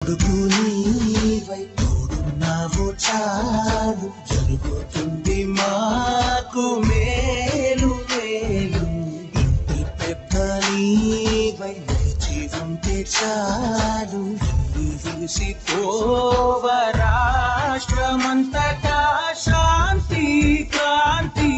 తోడుకు నీవై తోడున్నావు చాలు జరుగుతుంది మాకు మేలు మేలు ఇంటి పెద్ద నీవై నిలిచి ఉంటే చాలు విసిపోవ రాష్ట్రమంతటా శాంతి క్రాంతి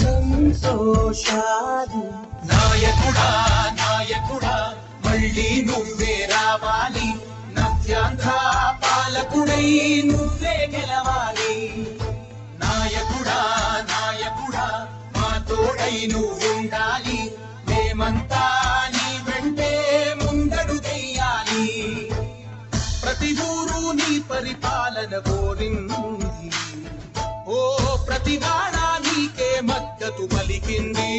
సంతోషాలు నాయకుడా నాయకుడా మళ్ళీ నువ్వే రావాలి నవ్యాంధ్ర పాలకుడై నువ్వే గెలవాలి నాయకుడా నాయకుడా మా తోడై నువ్వుండాలి మేమంతా నీ వెంటే ముందడుగెయ్యాలి ప్రతి ఊరు నీ పరిపాలన కోరింది ఓ ప్రతి వాడ నీకే మద్దతు పలికింది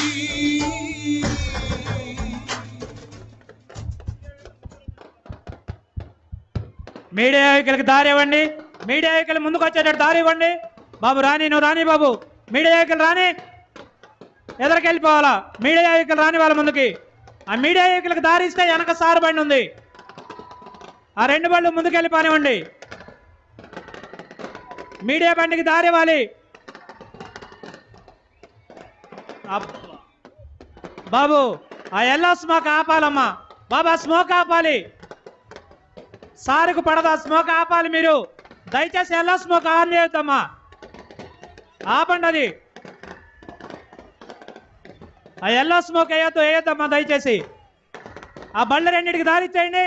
మీడియా నాయకులకు దారి ఇవ్వండి మీడియా నాయకులు ముందుకు వచ్చేటట్టు దారి ఇవ్వండి బాబు రాని నువ్వు రాని బాబు మీడియా నాయకులు రాని ఎదరికెళ్ళిపోవాలా మీడియా నాయకులు రాని వాళ్ళ ముందుకి ఆ మీడియా నాయకులకు దారి ఇస్తే వెనక సారు బండి ఉంది ఆ రెండు బళ్ళు ముందుకెళ్ళిపోనివ్వండి మీడియా బండికి దారి ఇవ్వాలి బాబు ఆ ఎల్లో స్మోక్ ఆపాలమ్మా బాబా స్మోక్ ఆపాలి సారుకు పడదా స్మోక్ ఆపాలి మీరు దయచేసి ఎల్లో స్మోక్ ఆన్ చేయొద్దమ్మా ఆపండి అది ఆ ఎల్లో స్మోక్ వేయొద్దమ్మా దయచేసి ఆ బళ్ళు రెండింటికి దారిచ్చేయండి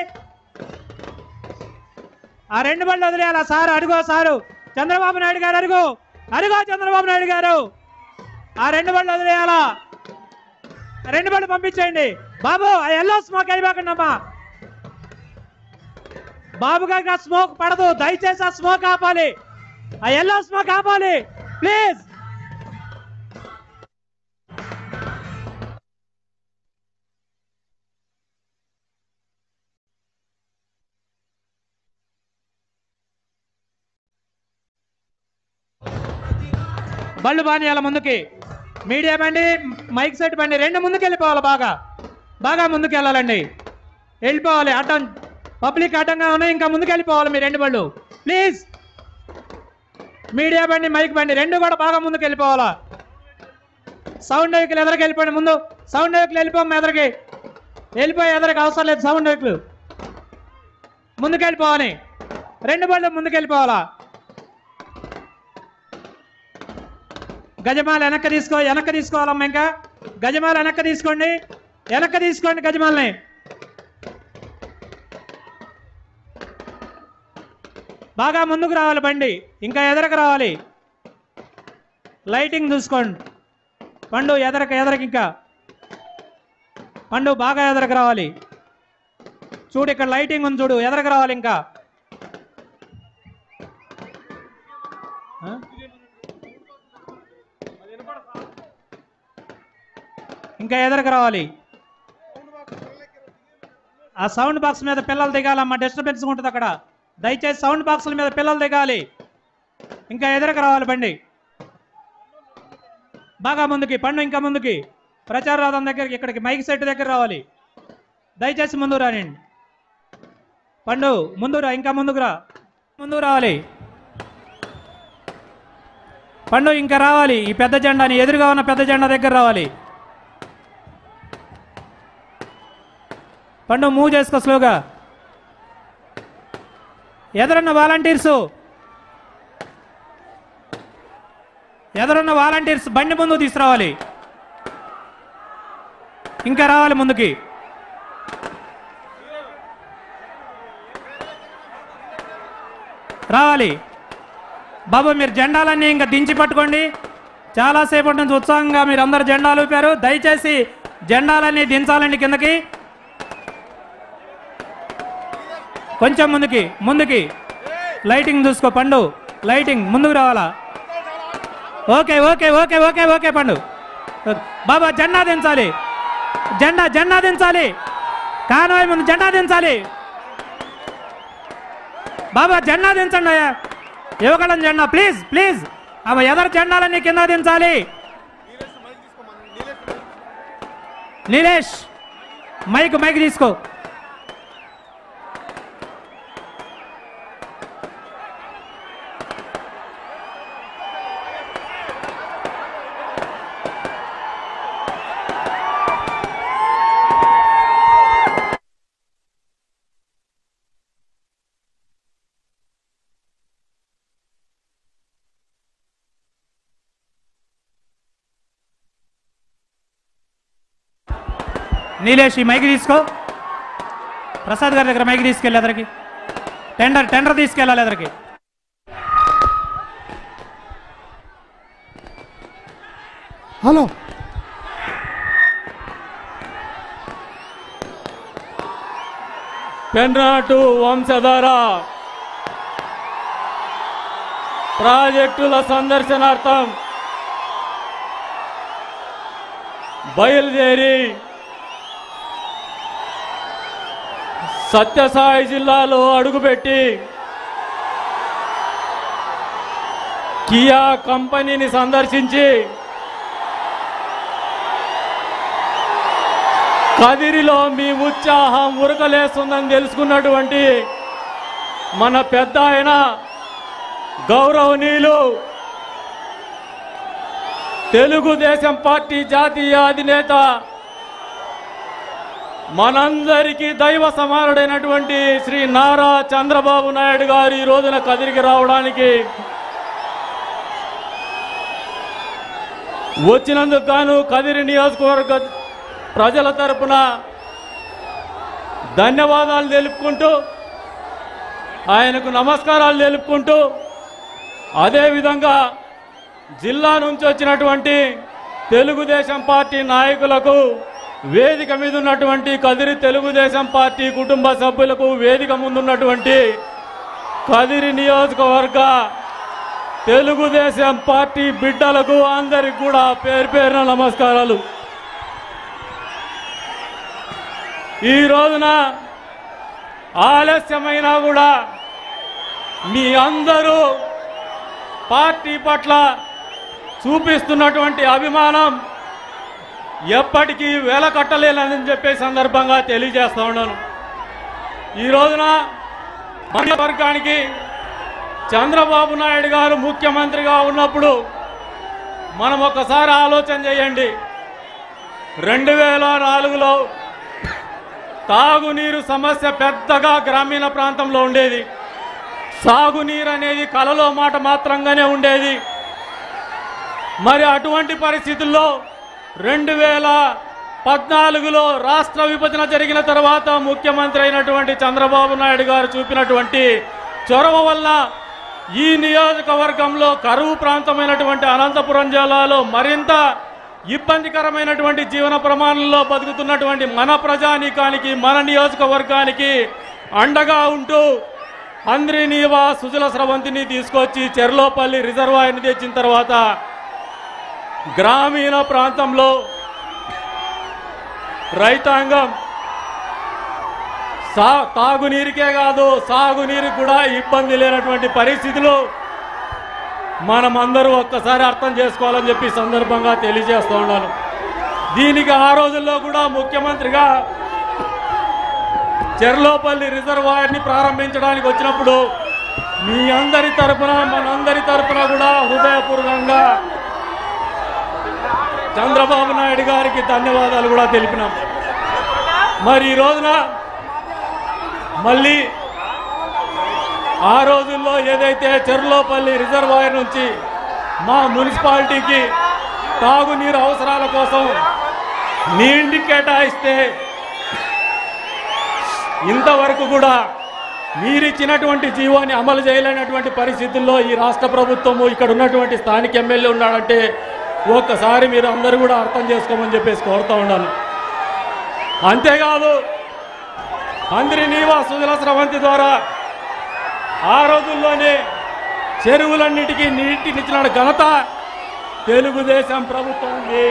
ఆ రెండు బళ్ళు వదిలేయాలా సారు అడుగో సారు చంద్రబాబు నాయుడు గారు అడుగో చంద్రబాబు నాయుడు గారు ఆ రెండు బళ్ళు వదిలేయాలా రెండు బళ్ళు పంపించేయండి బాబు ఆ ఎల్లో స్మోక్ అయిపోకండి అమ్మా బాబు గారికి ఆ స్మోక్ పడదు దయచేసి ఆ స్మోక్ ఆపాలి ఆ ఎల్లో స్మోక్ ఆపాలి ప్లీజ్ బళ్ళు బానియాల ముందుకి మీడియా బండి మైక్ సెట్ బండి రెండు ముందుకు వెళ్ళిపోవాలి బాగా ముందుకు వెళ్ళాలండి వెళ్ళిపోవాలి అడ్డం పబ్లిక్ అడ్డంగా ఉన్నాయి ఇంకా ముందుకు వెళ్ళిపోవాలి మీ రెండు బళ్ళు ప్లీజ్ మీడియా బండి మైక్ బండి రెండు కూడా బాగా ముందుకు వెళ్ళిపోవాలా సౌండ్ వెహికల్ ఎదరికి వెళ్ళిపోండి ముందు సౌండ్ వెహికల్ వెళ్ళిపోమ్మ ఎదరికి వెళ్ళిపోయి ఎదరికి అవసరం లేదు సౌండ్ వెహికల్ ముందుకు వెళ్ళిపోవాలి రెండు బళ్ళు ముందుకు వెళ్ళిపోవాలా గజమాల వెనక్కి తీసుకోవాలమ్మా ఇంకా గజమాల వెనక్కి తీసుకోండి గజమాలని బాగా ముందుకు రావాలి బండి ఇంకా ఎదరకు రావాలి లైటింగ్ చూసుకోండి పండు ఎదరకు ఇంకా పండు బాగా ఎదరకు రావాలి చూడు ఇక్కడ లైటింగ్ ఉంది చూడు ఎదరకు రావాలి ఇంకా ఎదరకు రావాలి ఆ సౌండ్ బాక్స్ మీద పిల్లలు దిగాలమ్మా డిస్టర్బెన్స్ ఉంటుంది అక్కడ దయచేసి సౌండ్ బాక్సుల మీద పిల్లలు దిగాలి ఇంకా ఎదరకు రావాలి బండి బాగా ముందుకి పండు ఇంకా ముందుకి ప్రచార రథం దగ్గరికి ఇక్కడికి మైక్ సెట్ దగ్గర రావాలి దయచేసి ముందు రానండి పండు ముందు రా ఇంకా ముందుకు రావాలి పండు ఇంకా రావాలి ఈ పెద్ద జెండాని ఎదురుగా ఉన్న పెద్ద జెండా దగ్గర రావాలి పండు మూవ్ చేసుకో స్లోగా ఎదురున్న వాలంటీర్స్ బండి ముందు తీసుకురావాలి ఇంకా రావాలి ముందుకి రావాలి బాబు మీరు జెండాలన్నీ ఇంకా దించి పట్టుకోండి చాలాసేపటి నుంచి ఉత్సాహంగా మీరు అందరు జెండాలు ఊపారు దయచేసి జెండాలన్నీ దించాలండి కిందకి కొంచెం ముందుకి లైటింగ్ చూసుకో పండు లైటింగ్ ముందుకు రావాలా ఓకే పండు బాబా జెండా దించాలి కాన్వాయ్ ముందు జెండా దించాలి బాబా జెండా దించండి యువకళం జెండా ప్లీజ్ అవ ఎదరు జెండాలన్నీ కింద దించాలి నీలేష్ మైక్ తీసుకో నీలేష్ ఈ మైక్ తీసుకో. ప్రసాద్ గారి దగ్గర మైక్ తీసుకెళ్ళి ఎదరికి. టెండర్ తీసుకెళ్ళాలి ఎదరికి. హలో పెన్నాటు వంశధార ప్రాజెక్టుల సందర్శనార్థం బయలుదేరి సత్యసాయి జిల్లాలో అడుగుపెట్టి కియా కంపెనీని సందర్శించి కదిరిలో మీ ఉత్సాహం ఉరకలేస్తుందని తెలుసుకున్నటువంటి మన పెద్ద ఆయన గౌరవనీయులు తెలుగుదేశం పార్టీ జాతీయ అధినేత మనందరికీ దైవ సమానుడైనటువంటి శ్రీ నారా చంద్రబాబు నాయుడు గారు ఈ రోజున కదిరికి రావడానికి వచ్చినందుకు గాను కదిరి నియోజకవర్గ ప్రజల తరపున ధన్యవాదాలు తెలుపుకుంటూ ఆయనకు నమస్కారాలు తెలుపుకుంటూ అదేవిధంగా జిల్లా నుంచి వచ్చినటువంటి తెలుగుదేశం పార్టీ నాయకులకు వేదిక మీద ఉన్నటువంటి కదిరి తెలుగుదేశం పార్టీ కుటుంబ సభ్యులకు వేదిక ముందున్నటువంటి కదిరి నియోజకవర్గ తెలుగుదేశం పార్టీ బిడ్డలకు అందరికి కూడా పేరు పేరున నమస్కారాలు. ఈ రోజున ఆలస్యమైనా కూడా మీ అందరూ పార్టీ పట్ల చూపిస్తున్నటువంటి అభిమానం ఎప్పటికీ వెలకట్టలేదని చెప్పే సందర్భంగా తెలియజేస్తా ఉన్నాను. ఈ రోజున మన వర్గానికి చంద్రబాబు నాయుడు గారు ముఖ్యమంత్రిగా ఉన్నప్పుడు మనం ఒకసారి ఆలోచన చేయండి. 2004లో తాగునీరు సమస్య పెద్దగా గ్రామీణ ప్రాంతంలో ఉండేది. సాగునీరు అనేది కలలో మాట మాత్రంగానే ఉండేది. మరి అటువంటి పరిస్థితుల్లో 2014లో రాష్ట్ర విభజన జరిగిన తర్వాత ముఖ్యమంత్రి అయినటువంటి చంద్రబాబు నాయుడు గారు చూపినటువంటి చొరవ వల్ల ఈ నియోజకవర్గంలో కరువు ప్రాంతమైనటువంటి అనంతపురం జిల్లాలో మరింత ఇబ్బందికరమైనటువంటి జీవన ప్రమాణంలో బతుకుతున్నటువంటి మన ప్రజానీకానికి మన నియోజకవర్గానికి అండగా ఉంటూ హంద్రీనీవా సుజల స్రవంతిని తీసుకొచ్చి చెర్లోపల్లి రిజర్వాయర్ని తెచ్చిన తర్వాత గ్రామీణ ప్రాంతంలో రైతాంగం తాగునీరుకే కాదు సాగునీరు కూడా ఇబ్బంది లేనటువంటి పరిస్థితులు మనమందరూ ఒక్కసారి అర్థం చేసుకోవాలని చెప్పి సందర్భంగా తెలియజేస్తూ ఉన్నాను. దీనికి ఆ రోజుల్లో కూడా ముఖ్యమంత్రిగా చెర్లోపల్లి రిజర్వాయర్ని ప్రారంభించడానికి వచ్చినప్పుడు మీ అందరి తరపున మనందరి తరపున కూడా హృదయపూర్వకంగా చంద్రబాబు నాయుడు గారికి ధన్యవాదాలు కూడా తెలిపినాం. మరి ఈ రోజున మళ్ళీ ఆ రోజుల్లో ఏదైతే చెర్లోపల్లి రిజర్వాయర్ నుంచి మా మున్సిపాలిటీకి తాగునీరు అవసరాల కోసం నీటిని కేటాయిస్తే ఇంతవరకు కూడా మీరిచ్చినటువంటి జీవోని అమలు చేయలేనటువంటి పరిస్థితుల్లో ఈ రాష్ట్ర ప్రభుత్వము ఇక్కడ ఉన్నటువంటి స్థానిక ఎమ్మెల్యే ఉన్నాడంటే ఒక్కసారి మీరు అందరూ కూడా అర్థం చేసుకోమని చెప్పేసి కోరుతూ ఉన్నాను. అంతేకాదు హంద్రీనీవా సుజల స్రవంతి ద్వారా ఆ రోజుల్లోనే చెరువులన్నిటికీ నీటినిచ్చిన ఘనత తెలుగుదేశం ప్రభుత్వానికి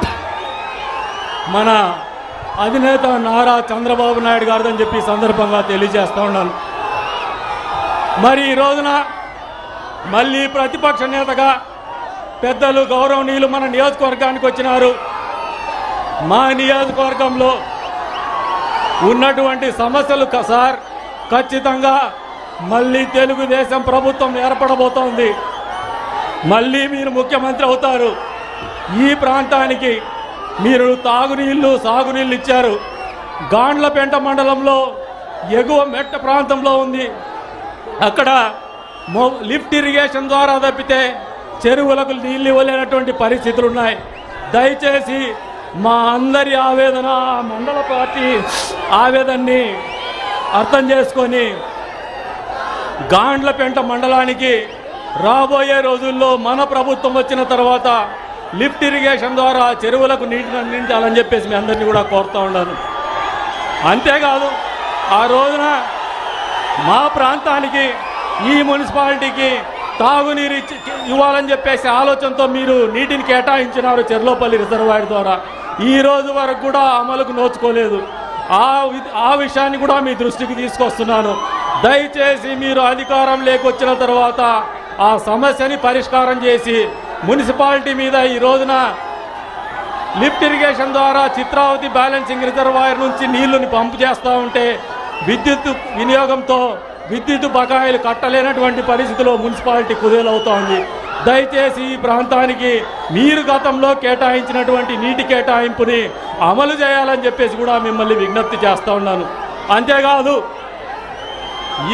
మన అధినేత నారా చంద్రబాబు నాయుడు గారిదని చెప్పి సందర్భంగా తెలియజేస్తూ ఉన్నాను. మరి ఈ రోజున మళ్ళీ ప్రతిపక్ష నేతగా పెద్దలు గౌరవనీయులు మన నియోజకవర్గానికి వచ్చినారు. మా నియోజకవర్గంలో ఉన్నటువంటి సమస్యలు సార్ ఖచ్చితంగా మళ్ళీ తెలుగుదేశం ప్రభుత్వం ఏర్పడబోతోంది. మళ్ళీ మీరు ముఖ్యమంత్రి అవుతారు. ఈ ప్రాంతానికి మీరు తాగునీళ్ళు సాగునీళ్ళు ఇచ్చారు. గాండ్లపేంట మండలంలో ఎగువ మెట్ట ప్రాంతంలో ఉంది. అక్కడ లిఫ్ట్ ఇరిగేషన్ ద్వారా తప్పితే చెరువులకు నీళ్ళు ఇవ్వలేనటువంటి పరిస్థితులు ఉన్నాయి. దయచేసి మా అందరి ఆవేదన, మండల పార్టీ ఆవేదనని అర్థం చేసుకొని గాండ్లపేంట మండలానికి రాబోయే రోజుల్లో మన ప్రభుత్వం వచ్చిన తర్వాత లిఫ్ట్ ఇరిగేషన్ ద్వారా చెరువులకు నీటిని అందించాలని చెప్పేసి మీ అందరినీ కూడా కోరుతూ ఉన్నాను. అంతేకాదు ఆ రోజున మా ప్రాంతానికి ఈ మున్సిపాలిటీకి తాగునీరు ఇవ్వాలని చెప్పేసి ఆలోచనతో మీరు నీటిని కేటాయించినారు చెర్లోపల్లి రిజర్వాయర్ ద్వారా. ఈ రోజు వరకు కూడా అమలుకు నోచుకోలేదు. ఆ విషయాన్ని కూడా మీ దృష్టికి తీసుకొస్తున్నాను. దయచేసి మీరు అధికారం లేకొచ్చిన తర్వాత ఆ సమస్యని పరిష్కారం చేసి మున్సిపాలిటీ మీద ఈ రోజున లిఫ్ట్ ఇరిగేషన్ ద్వారా చిత్రావతి బ్యాలెన్సింగ్ రిజర్వాయర్ నుంచి నీళ్లను పంపు చేస్తూ ఉంటే విద్యుత్ వినియోగంతో విద్యుత్ బకాయిలు కట్టలేనటువంటి పరిస్థితిలో మున్సిపాలిటీ కుదేలవుతోంది. దయచేసి ఈ ప్రాంతానికి మీరు గతంలో కేటాయించినటువంటి నీటి కేటాయింపుని అమలు చేయాలని చెప్పేసి కూడా మిమ్మల్ని విజ్ఞప్తి చేస్తూ ఉన్నాను. అంతేకాదు ఈ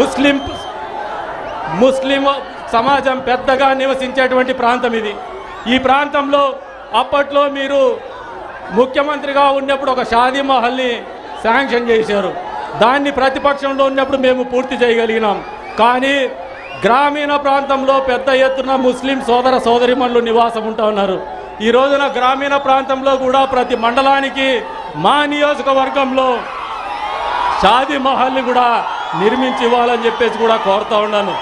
ముస్లిం సమాజం పెద్దగా నివసించేటువంటి ప్రాంతం ఇది. ఈ ప్రాంతంలో అప్పట్లో మీరు ముఖ్యమంత్రిగా ఉన్నప్పుడు ఒక షాదీ మహల్ని శాంక్షన్ చేశారు. దాన్ని ప్రతిపక్షంలో ఉన్నప్పుడు మేము పూర్తి చేయగలిగినాం. కానీ గ్రామీణ ప్రాంతంలో పెద్ద ఎత్తున ముస్లిం సోదర సోదరిమణులు నివాసం ఉంటా ఉన్నారు. ఈ రోజున గ్రామీణ ప్రాంతంలో కూడా ప్రతి మండలానికి మా నియోజకవర్గంలో షాదీ మహల్ని కూడా నిర్మించి ఇవ్వాలని చెప్పేసి కూడా కోరుతా ఉన్నాను.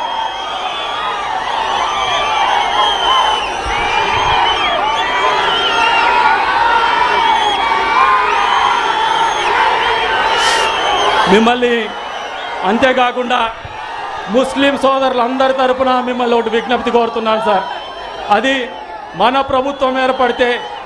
మిమ్మల్ని అంతేకాకుండా ముస్లిం సోదరులందరి తరపున మిమ్మల్ని ఒకటి విజ్ఞప్తి కోరుతున్నాను సార్. అది మన ప్రభుత్వం ఏర్పడితే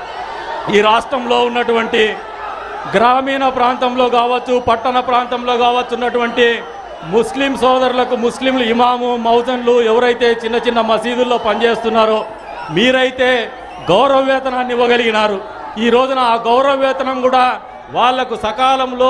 ఈ రాష్ట్రంలో ఉన్నటువంటి గ్రామీణ ప్రాంతంలో కావచ్చు, పట్టణ ప్రాంతంలో కావచ్చు ఉన్నటువంటి ముస్లిం సోదరులకు ముస్లింలు ఇమాము మౌజన్లు ఎవరైతే చిన్న చిన్న మసీదుల్లో పనిచేస్తున్నారో మీరైతే గౌరవ వేతనాన్ని ఇవ్వగలిగినారు. ఈ రోజున ఆ గౌరవ వేతనం కూడా వాళ్లకు సకాలంలో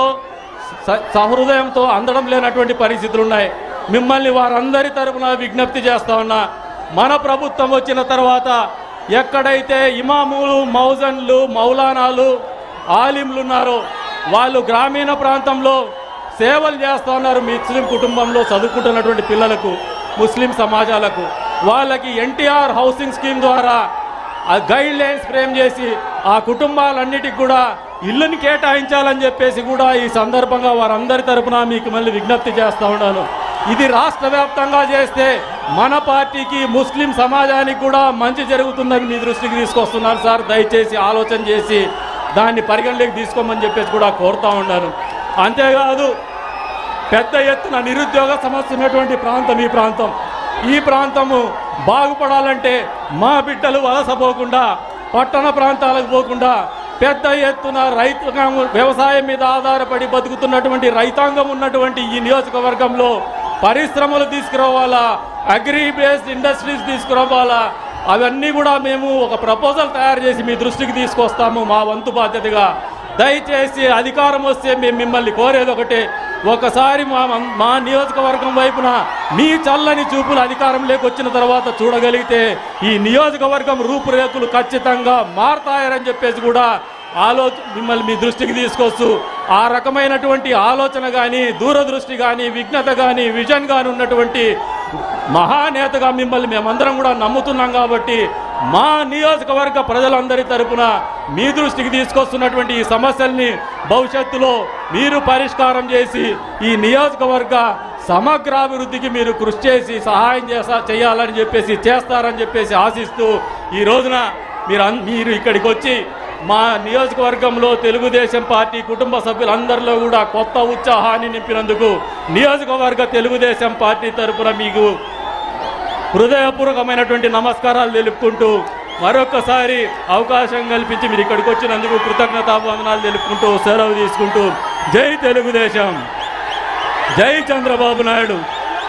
సహృదయంతో అందడం లేనటువంటి పరిస్థితులు ఉన్నాయి. మిమ్మల్ని వారందరి తరపున విజ్ఞప్తి చేస్తా ఉన్నా, మన ప్రభుత్వం వచ్చిన తర్వాత ఎక్కడైతే ఇమాములు మౌజన్లు మౌలానాలు ఆలింలు ఉన్నారో వాళ్ళు గ్రామీణ ప్రాంతంలో సేవలు చేస్తూ ఉన్నారు. ముస్లిం కుటుంబంలో చదువుకుంటున్నటువంటి పిల్లలకు, ముస్లిం సమాజాలకు వాళ్ళకి ఎన్టీఆర్ హౌసింగ్ స్కీమ్ ద్వారా ఆ గైడ్ లైన్స్ ఫ్రేమ్ చేసి ఆ కుటుంబాలన్నిటికి కూడా ఇల్లుని కేటాయించాలని చెప్పేసి కూడా ఈ సందర్భంగా వారందరి తరపున మీకు మళ్ళీ విజ్ఞప్తి చేస్తూ ఉన్నాను. ఇది రాష్ట్ర వ్యాప్తంగా చేస్తే మన పార్టీకి ముస్లిం సమాజానికి కూడా మంచి జరుగుతుందని మీ దృష్టికి తీసుకొస్తున్నారు సార్. దయచేసి ఆలోచన చేసి దాన్ని పరిగణలోకి తీసుకోమని చెప్పేసి కూడా కోరుతా ఉన్నాను. అంతేకాదు పెద్ద ఎత్తున నిరుద్యోగ సమస్య ఉన్నటువంటి ప్రాంతం ఈ ప్రాంతము బాగుపడాలంటే మా బిడ్డలు వలసపోకుండా పట్టణ ప్రాంతాలకు పోకుండా పెద్ద ఎత్తున వ్యవసాయం మీద ఆధారపడి బతుకుతున్నటువంటి రైతాంగం ఉన్నటువంటి ఈ నియోజకవర్గంలో పరిశ్రమలు తీసుకురావాలా, అగ్రి బేస్డ్ ఇండస్ట్రీస్ తీసుకురావాలా, అవన్నీ కూడా మేము ఒక ప్రపోజల్ తయారు చేసి మీ దృష్టికి తీసుకొస్తాము మా వంతు బాధ్యతగా. దయచేసి అధికారం వస్తే మేము మిమ్మల్ని కోరేది ఒకటే, ఒకసారి మా నియోజకవర్గం వైపున మీ చల్లని చూపులు అధికారంలోకి వచ్చిన తర్వాత చూడగలిగితే ఈ నియోజకవర్గం రూపురేఖలు ఖచ్చితంగా మారతాయని చెప్పేసి కూడా మిమ్మల్ని మీ దృష్టికి తీసుకొస్తూ ఆ రకమైనటువంటి ఆలోచన కానీ, దూరదృష్టి కానీ, విజ్ఞత కానీ, విజన్ కానీ ఉన్నటువంటి మహానేతగా మిమ్మల్ని మేమందరం కూడా నమ్ముతున్నాం. కాబట్టి మా నియోజకవర్గ ప్రజలందరి తరపున మీ దృష్టికి తీసుకొస్తున్నటువంటి ఈ సమస్యల్ని భవిష్యత్తులో మీరు పరిష్కారం చేసి ఈ నియోజకవర్గ సమగ్రాభివృద్ధికి మీరు కృషి చేసి సహాయం చేయాలని చెప్పేసి చేస్తారని చెప్పేసి ఆశిస్తూ ఈ రోజున మీరు ఇక్కడికి వచ్చి మా నియోజకవర్గంలో తెలుగుదేశం పార్టీ కుటుంబ సభ్యులందరిలో కూడా కొత్త ఉత్సాహాన్ని నింపినందుకు నియోజకవర్గ తెలుగుదేశం పార్టీ తరపున మీకు హృదయపూర్వకమైనటువంటి నమస్కారాలు తెలుపుకుంటూ మరొకసారి అవకాశం కల్పించి మీరు ఇక్కడికి వచ్చినందుకు కృతజ్ఞతావందనాలు తెలుపుకుంటూ సెలవు తీసుకుంటూ జై తెలుగుదేశం, జై చంద్రబాబు నాయుడు.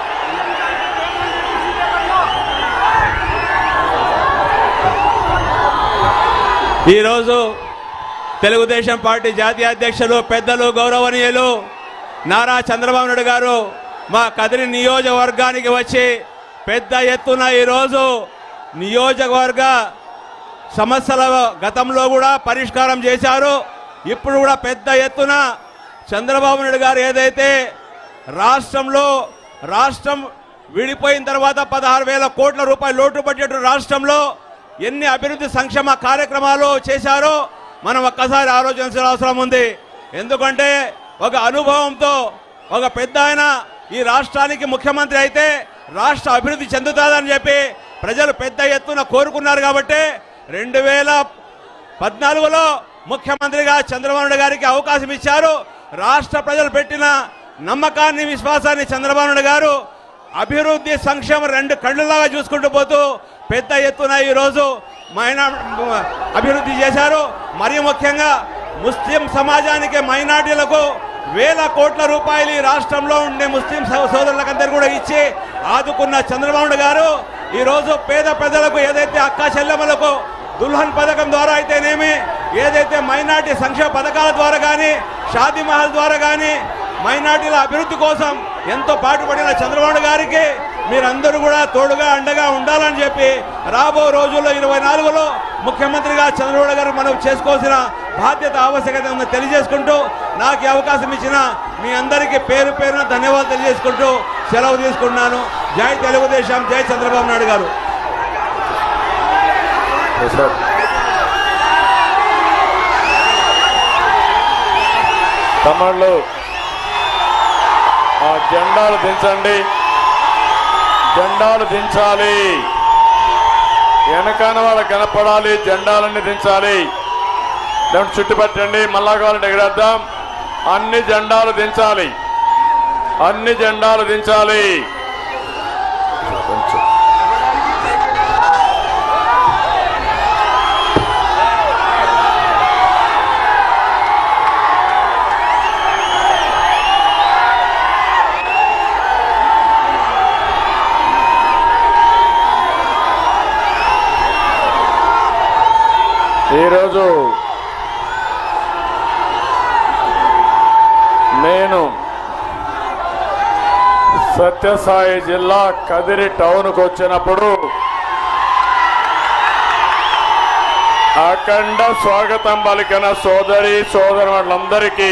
ఈరోజు తెలుగుదేశం పార్టీ జాతీయ అధ్యక్షులు పెద్దలు గౌరవనీయులు నారా చంద్రబాబు నాయుడు గారు మా కదిరి నియోజకవర్గానికి వచ్చి పెద్ద ఎత్తున ఈరోజు నియోజకవర్గ సమస్యల గతంలో కూడా పరిష్కారం చేశారు. ఇప్పుడు కూడా పెద్ద ఎత్తున చంద్రబాబు నాయుడు గారు ఏదైతే రాష్ట్రం విడిపోయిన తర్వాత 16,000 కోట్ల రూపాయల లోటు బడ్జెట్ రాష్ట్రంలో ఎన్ని అభివృద్ధి సంక్షేమ కార్యక్రమాలు చేశారో మనం ఒక్కసారి ఆలోచించాల్సిన అవసరం ఉంది. ఎందుకంటే ఒక అనుభవంతో ఒక పెద్ద ఆయన ఈ రాష్ట్రానికి ముఖ్యమంత్రి అయితే రాష్ట్ర అభివృద్ధి చెందుతుందని చెప్పి ప్రజలు పెద్ద ఎత్తున కోరుకున్నారు. కాబట్టి 2014లో ముఖ్యమంత్రిగా చంద్రబాబు నాయుడు గారికి అవకాశం ఇచ్చారు. రాష్ట్ర ప్రజలు పెట్టిన నమ్మకాన్ని విశ్వాసాన్ని చంద్రబాబు నాయుడు గారు అభివృద్ధి సంక్షేమం 2 కళ్ళలాగా చూసుకుంటూ పోతూ పెద్ద ఎత్తున ఈరోజు అభివృద్ధి చేశారు. మరి ముఖ్యంగా ముస్లిం సమాజానికి మైనార్టీలకు 1,000 కోట్ల రూపాయలు ఈ రాష్ట్రంలో ఉండే ముస్లిం సోదరులకందరూ కూడా ఇచ్చి ఆదుకున్న చంద్రబాబు నాయుడు గారు ఈరోజు పేద ప్రజలకు ఏదైతే అక్క చెల్లెమ్మలకు దుల్హన్ పథకం ద్వారా అయితేనేమి, ఏదైతే మైనార్టీ సంక్షేమ పథకాల ద్వారా కానీ, షాదీ మహల్ ద్వారా కానీ మైనార్టీల అభివృద్ధి కోసం ఎంతో పాటుపడిన చంద్రబాబు గారికి మీరందరూ కూడా తోడుగా అండగా ఉండాలని చెప్పి రాబో రోజుల్లో 24లో ముఖ్యమంత్రిగా చంద్రబాబు గారు మనం చేసుకోవాల్సిన బాధ్యత ఆవశ్యకత ఉందని తెలియజేసుకుంటూ నాకు ఈ అవకాశం ఇచ్చిన మీ అందరికీ పేరు పేరున ధన్యవాదాలు తెలియజేసుకుంటూ సెలవు తీసుకున్నాను. జై తెలుగుదేశం, జై చంద్రబాబు నాయుడు గారు. తమిళలో ఆ జెండాలు దించండి, జెండాలు దించాలి, వెనకాన వాళ్ళకి కనపడాలి, జెండాలన్నీ దించాలి. దాన్ని చుట్టుపెట్టండి, మళ్ళా కావాలంటే ఎగరేద్దాం. అన్ని జెండాలు దించాలి, అన్ని జెండాలు దించాలి. ఈరోజు నేను సత్యసాయి జిల్లా కదిరి టౌన్కు వచ్చినప్పుడు అఖండ స్వాగతం పలికిన సోదరి సోదరులందరికీ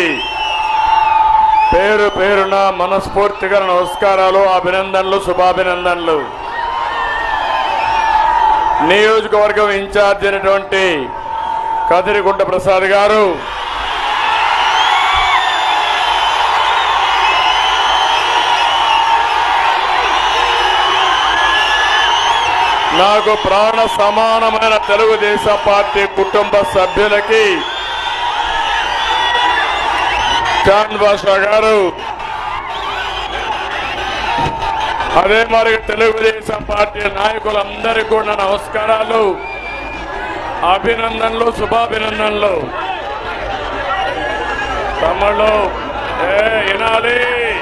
పేరు పేరున మనస్ఫూర్తిగా నమస్కారాలు, అభినందనలు, శుభాభినందనలు. నియోజకవర్గం ఇన్ఛార్జ్ అయినటువంటి కదిరిగుంట ప్రసాద్ గారు, నాకు ప్రాణ సమానమైన తెలుగుదేశం పార్టీ కుటుంబ సభ్యులకి చాంద్ బాషా గారు, అదే మరి తెలుగుదేశం పార్టీ నాయకులందరికీ కూడా నమస్కారాలు, అభినందనలు, శుభాభినందనలు. తమ్ముళ్ళు వినాలి,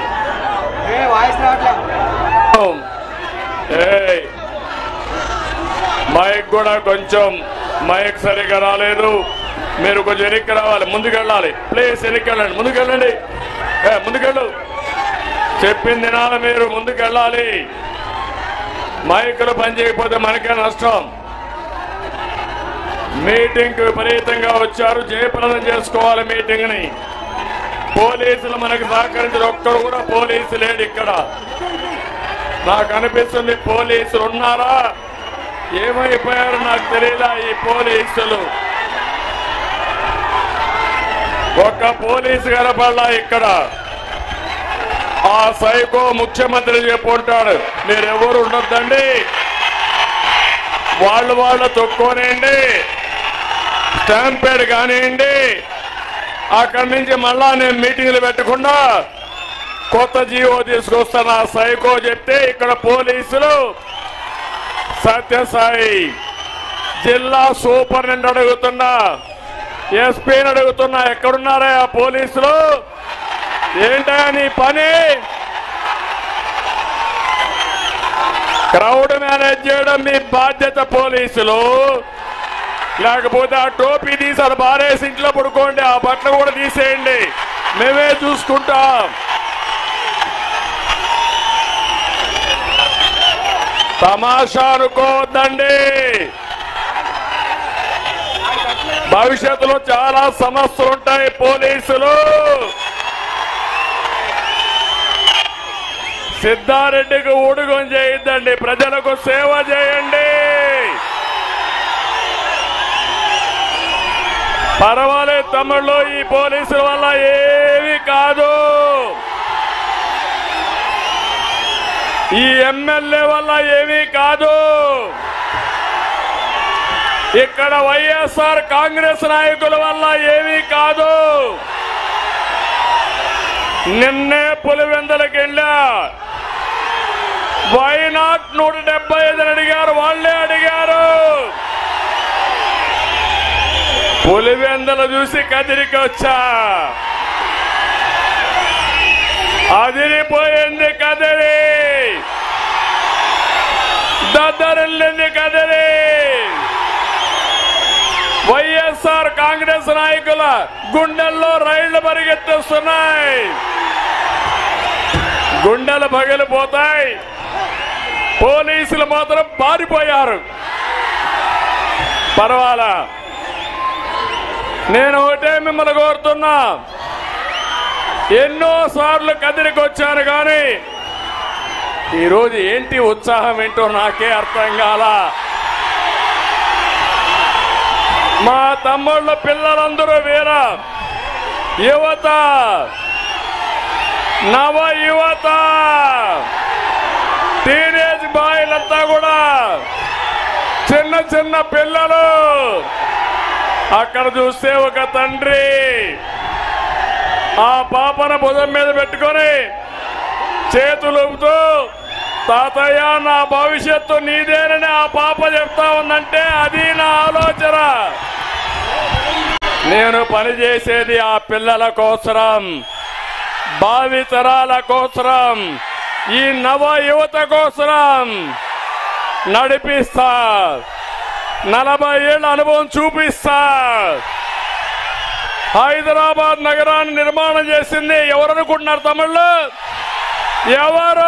మైక్ కూడా కొంచెం మైక్ సరిగ్గా రాలేదు, మీరు కొంచెం వెనక్కి రావాలి, ముందుకెళ్ళాలి. ప్లీజ్ వెనక్కెళ్ళండి, ముందుకెళ్ళండి, ముందుకెళ్ళు. చెప్పింది వినాలి, మీరు ముందుకెళ్ళాలి. మైకులు పనిచేయకపోతే మనకే నష్టం. మీటింగ్ విపరీతంగా వచ్చారు, జయప్రదం చేసుకోవాలి మీటింగ్ ని. పోలీసులు మనకు సహకరించిన ఒక్కరు కూడా పోలీసు లేడు ఇక్కడ. నాకు అనిపిస్తుంది పోలీసులు ఉన్నారా, ఏమైపోయారు నాకు తెలియదా ఈ పోలీసులు. ఒక్క పోలీసు కనపడలా ఇక్కడ. ఆ సైకో ముఖ్యమంత్రి చెప్పుంటాడు, మీరెవరు ఉండొద్దండి, వాళ్ళు తొక్కోనేయండి, స్టాంపేడ్ కానివ్వండి, అక్కడి నుంచి మళ్ళా నేను మీటింగ్లు పెట్టకుండా కొత్త జీవో తీసుకొస్తాను. ఆ సైకో చెప్తే ఇక్కడ పోలీసులు సత్యసాయి జిల్లా సూపరింటెండెంట్ అడుగుతున్నా, ఎస్పీని అడుగుతున్నా, ఎక్కడున్నారా ఆ పోలీసులు? ఏంటా నీ పని? క్రౌడ్ మేనేజ్ చేయడం మీ బాధ్యత పోలీసులు. లేకపోతే ఆ టోపీ తీసి అది బారేసి ఇంట్లో పడుకోండి, ఆ బట్టలు కూడా తీసేయండి, మేమే చూసుకుంటాం. తమాషా అనుకోవద్దండి. భవిష్యత్తులో చాలా సమస్యలు ఉంటాయి. పోలీసులు సిద్ధారెడ్డికి ఊడుగం చేయొద్దండి, ప్రజలకు సేవ చేయండి. పర్వాలేదు తమ్ముళ్ళు, ఈ పోలీసుల వల్ల ఏమీ కాదు, ఈ ఎమ్మెల్యే వల్ల ఏమీ కాదు. ఇక్కడ వైఎస్ఆర్ కాంగ్రెస్ నాయకుల వల్ల ఏమీ కాదు. నిన్నే పులివెందులకు వెళ్ళా, వై నాట్ 175 అడిగారు, వాళ్లే అడిగారు. పులివెందులు చూసి కదిరికి వచ్చా, అదిరిపోయింది కదిరి, దద్దరిల్లింది కదిరి. వైఎస్ఆర్ కాంగ్రెస్ నాయకుల గుండెల్లో రైళ్లు పరిగెత్తిస్తున్నాయి, గుండెలు పగిలిపోతాయి. పోలీసులు మాత్రం పారిపోయారు. పర్వాలా, నేను ఒకటే మిమ్మల్ని కోరుతున్నా, ఎన్నో సార్లు కదిరికి వచ్చాను కానీ ఈరోజు ఏంటి ఉత్సాహం ఏంటో నాకే అర్థం కాల. మా తమ్ముళ్ళ పిల్లలందరూ వీర యువత, నవ యువత, టీనేజ్ బాయ్లంతా కూడా చిన్న చిన్న పిల్లలు. అక్కడ చూస్తే ఒక తండ్రి ఆ పాపను భుజం మీద పెట్టుకొని చేతులుపుతూ, తాతయ్య నా భవిష్యత్తు నీదేనని ఆ పాప చెప్తా ఉందంటే అది నా ఆలోచన. నేను పనిచేసేది ఆ పిల్లల కోసరం, భావితరాల కోసరం, ఈ నవ యువత కోసరం నడిపిస్తా. 40 ఏళ్ల అనుభవం చూపిస్తా. హైదరాబాద్ నగరాన్ని నిర్మాణం చేసింది ఎవరనుకుంటున్నారు తమిళ్లు? ఎవరు?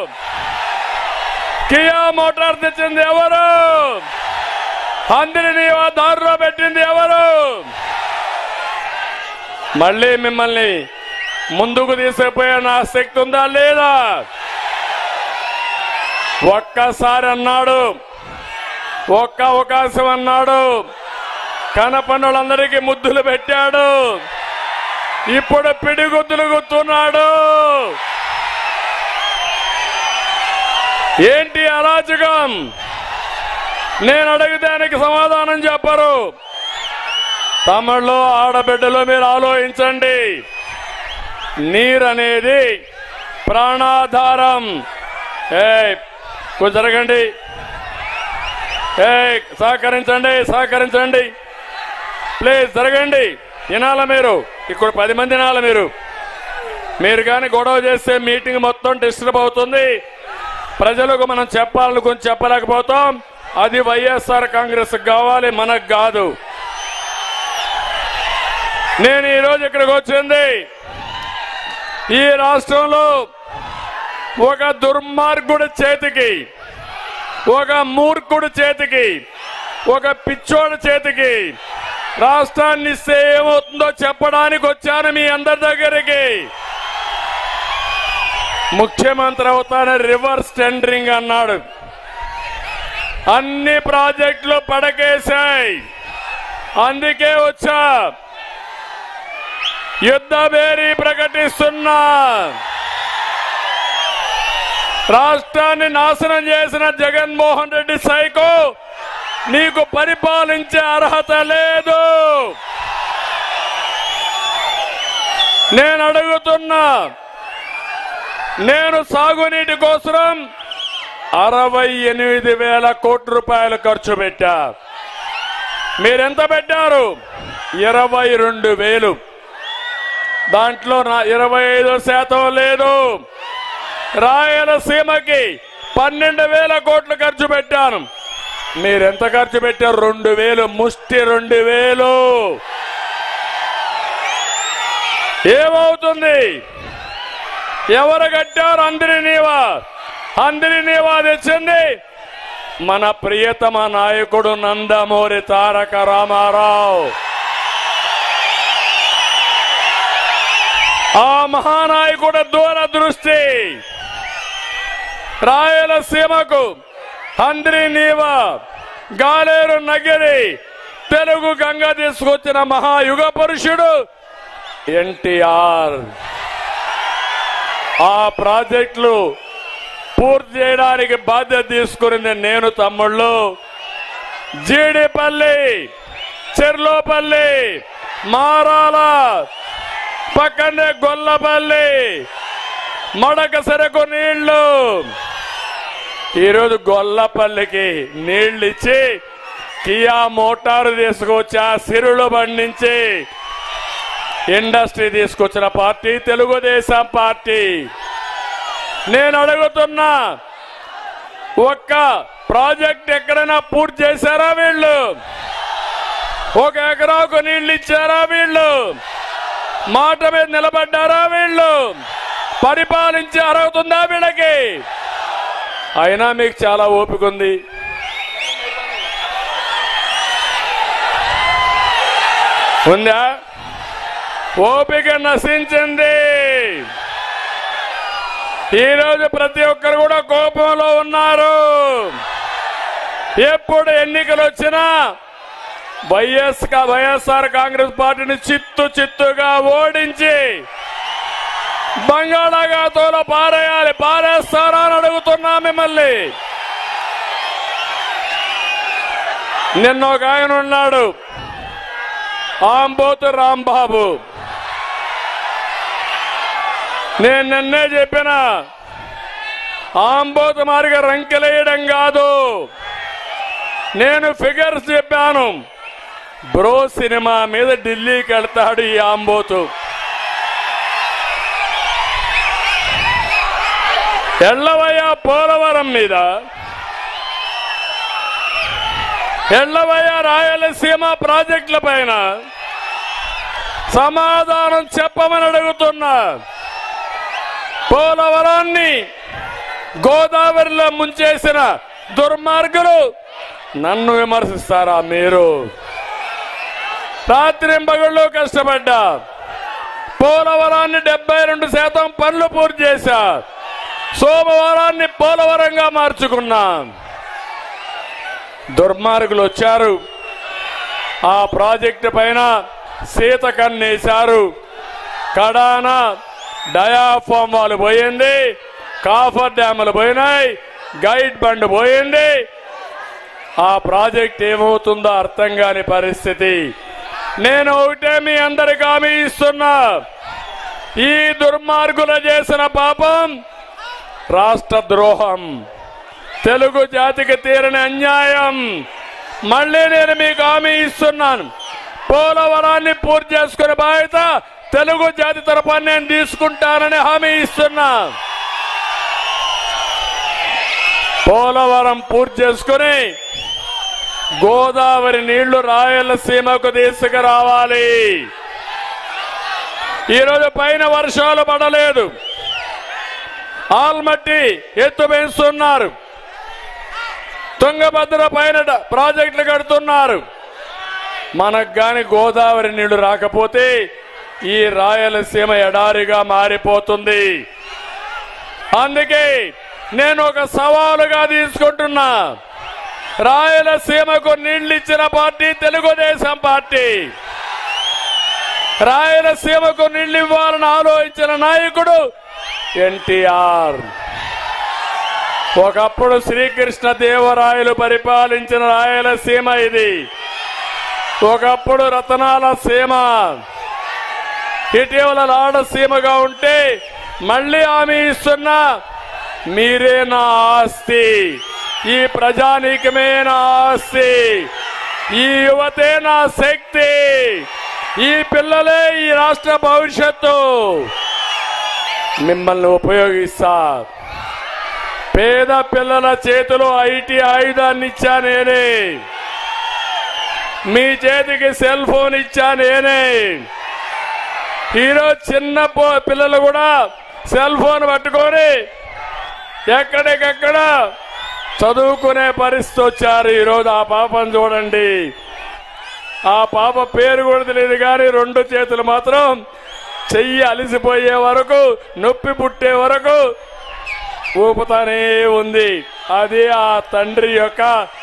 కియా మోటార్ తెచ్చింది ఎవరు? అందరినీ దారిలో పెట్టింది ఎవరు? మళ్ళీ మిమ్మల్ని ముందుకు తీసుకుపోయే నా శక్తి ఉందా లేదా? ఒక్కసారి అన్నాడు, ఒక్క అవకాశం అన్నాడు, కనపన్నులందరికీ ముద్దులు పెట్టాడు, ఇప్పుడు పిడిగుద్దులు గుర్తున్నాడు. ఏంటి అరాచకం? నేను అడిగితే సమాధానం చెప్పరు. తమిళ్లో ఆడబిడ్డలు మీరు ఆలోచించండి. నీరనేది ప్రాణాధారం. కొంచెం జరగండి, సహకరించండి, సహకరించండి ప్లీజ్, జరగండి. వినాల మీరు, ఇక్కడ 10 మంది వినాల. మీరు కానీ గొడవ చేస్తే మీటింగ్ మొత్తం డిస్టర్బ్ అవుతుంది. ప్రజలకు మనం చెప్పాలనుకుని చెప్పలేకపోతాం. అది వైఎస్ఆర్ కాంగ్రెస్ కావాలి, మనకు కాదు. నేను ఈరోజు ఇక్కడికి వచ్చింది, ఈ రాష్ట్రంలో ఒక దుర్మార్గుడి చేతికి, ఒక మూర్ఖుడి చేతికి, ఒక పిచ్చోడి చేతికి రాష్ట్రాన్ని ఇస్తే ఏమవుతుందో చెప్పడానికి వచ్చాను మీ అందరి దగ్గరికి. ముఖ్యమంత్రి అవుతానని రివర్స్ టెండరింగ్ అన్నాడు, అన్ని ప్రాజెక్టులు పడకేశాయి. అందుకే వచ్చా, యుద్ధ భేరీ ప్రకటిస్తున్నా. రాష్ట్రాన్ని నాశనం చేసిన జగన్మోహన్ రెడ్డి సైకో, నీకు పరిపాలించే అర్హత లేదు. నేను అడుగుతున్నా, నేను సాగునీటి కోసం 68,000 కోట్ల రూపాయలు ఖర్చు పెట్టా. మీరెంత పెట్టారు? 22,000. దాంట్లో 25% లేదు. రాయలసీమకి 12,000 కోట్లు ఖర్చు పెట్టాను. మీరెంత ఖర్చు పెట్టారు? 2000, ముష్టి 2000. ఏమవుతుంది? ఎవరు కట్టారు? అందరి నీవా తెచ్చింది మన ప్రియతమ నాయకుడు నందమూరి తారక రామారావు. ఆ మహానాయకుడు దూరదృష్టి రాయలసీమకు అందరి నీవా, గాలేరు నగిరి, తెలుగు గంగ తీసుకొచ్చిన మహాయుగ పురుషుడు ఎన్టీఆర్. ఆ ప్రాజెక్టులు పూర్తి చేయడానికి బాధ్యత తీసుకున్నది నేను, తమ్ముళ్ళు. జీడిపల్లి, చెర్లోపల్లి, మారాల, పక్కనే గొల్లపల్లి, మడక సరకు నీళ్లు. ఈరోజు గొల్లపల్లికి నీళ్లు ఇచ్చి కియా మోటారు తీసుకొచ్చి ఆ సిరులు బండించి ఇండస్ట్రీ తీసుకొచ్చిన పార్టీ తెలుగుదేశం పార్టీ. నేను అడుగుతున్నా, ఒక్క ప్రాజెక్ట్ ఎక్కడైనా పూర్తి చేశారా వీళ్ళు? 1 ఎకరాకు నీళ్లు ఇచ్చారా వీళ్ళు? మాట మీద నిలబడ్డారా వీళ్ళు? పరిపాలించే అర్హత ఉందా వీళ్ళకి? అయినా మీకు చాలా ఓపిక ఉంది. ఉందా? ఓపిక నశించింది. ఈరోజు ప్రతి ఒక్కరు కూడా కోపంలో ఉన్నారు. ఎప్పుడు ఎన్నికలు వచ్చినా వైఎస్ఆర్ కాంగ్రెస్ పార్టీని చిత్తుగా ఓడించి బంగాళాఖాతంలో పారేస్తారా అని అడుగుతున్నా మిమ్మల్ని. నిన్న ఒక ఆయన ఉన్నాడు, ఆంబోతు రాంబాబు. నేను నిన్నే చెప్పిన, ఆంబోతు మారిగా రంకెలేయడం కాదు, నేను ఫిగర్స్ చెప్పాను. బ్రో సినిమా మీద ఢిల్లీకి వెళ్తాడు ఈ ఆంబోతు. ఎల్లవయ్య పోలవరం మీద, ఎల్లవయ్య రాయలసీమ ప్రాజెక్టుల పైన సమాధానం చెప్పమని అడుగుతున్నా. పోలవరాన్ని గోదావరిలో ముంచేసిన దుర్మార్గులు నన్ను విమర్శిస్తారా? మీరు రాత్రింబగళ్ళు కష్టపడ్డా, పోలవరాన్ని 72% పనులు పూర్తి చేశా, సోమవారాన్ని పోలవరంగా మార్చుకున్నా. దుర్మార్గులు వచ్చారు, ఆ ప్రాజెక్టు పైన సీత కన్నేశారు. కడాన డయాఫామ్ వాళ్ళు పోయింది, కాఫర్ డ్యాములు పోయినాయి, గైడ్ బండ్ పోయింది. ఆ ప్రాజెక్ట్ ఏమవుతుందో అర్థం కాని పరిస్థితి. నేను ఒకటే మీ అందరికి హామీ ఇస్తున్నా, ఈ దుర్మార్గులు చేసిన పాపం రాష్ట్ర ద్రోహం, తెలుగు జాతికి తీరని అన్యాయం. మళ్ళీ నేను మీకు హామీ ఇస్తున్నాను, పోలవరాన్ని పూర్తి చేసుకునే బాధ్యత తెలుగు జాతి తరపున నేను తీసుకుంటానని హామీ ఇస్తున్నా. పోలవరం పూర్తి చేసుకుని గోదావరి నీళ్లు రాయలసీమకు తీసుకురావాలి. ఈరోజు పైన వర్షాలు పడలేదు, ఆల్మట్టి ఎత్తు పెంచుతున్నారు, తుంగభద్ర పైన ప్రాజెక్టులు కడుతున్నారు. మనకు గాని గోదావరి నీళ్లు రాకపోతే ఈ రాయలసీమ ఎడారిగా మారిపోతుంది. అందుకే నేను ఒక సవాలుగా తీసుకుంటున్నా, రాయలసీమకు నీళ్లు ఇచ్చిన పార్టీ తెలుగుదేశం పార్టీ. రాయలసీమకు నీళ్లు ఇవ్వాలని ఆలోచించిన నాయకుడు ఎన్టీఆర్. ఒకప్పుడు శ్రీకృష్ణ దేవరాయలు పరిపాలించిన రాయలసీమ ఇది. ఒకప్పుడు రతనాల సీమ, ఇటీవల లాడసీమగా ఉంటే మళ్ళీ హామీ ఇస్తున్నా, మీరే నా ఆస్తి, ఈ ప్రజానీకమే నా ఆస్తి, ఈ యువతే నా శక్తి, ఈ పిల్లలే ఈ రాష్ట్ర భవిష్యత్తు. మిమ్మల్ని ఉపయోగిస్తా, పేద పిల్లల చేతిలో ఐటీ ఆయుధాన్ని ఇచ్చా నేనే, మీ చేతికి సెల్ ఫోన్ ఇచ్చా నేనే. ఈరోజు చిన్న పిల్లలు కూడా సెల్ ఫోన్ పట్టుకొని ఎక్కడికక్కడ చదువుకునే పరిస్థితి వచ్చారు. ఈరోజు ఆ పాపను చూడండి, ఆ పాప పేరు కూడా తెలియదు కానీ 2 చేతులు మాత్రం చెయ్యి అలిసిపోయే వరకు, నొప్పి పుట్టే వరకు ఊపుతానే ఉంది. అది ఆ తండ్రి యొక్క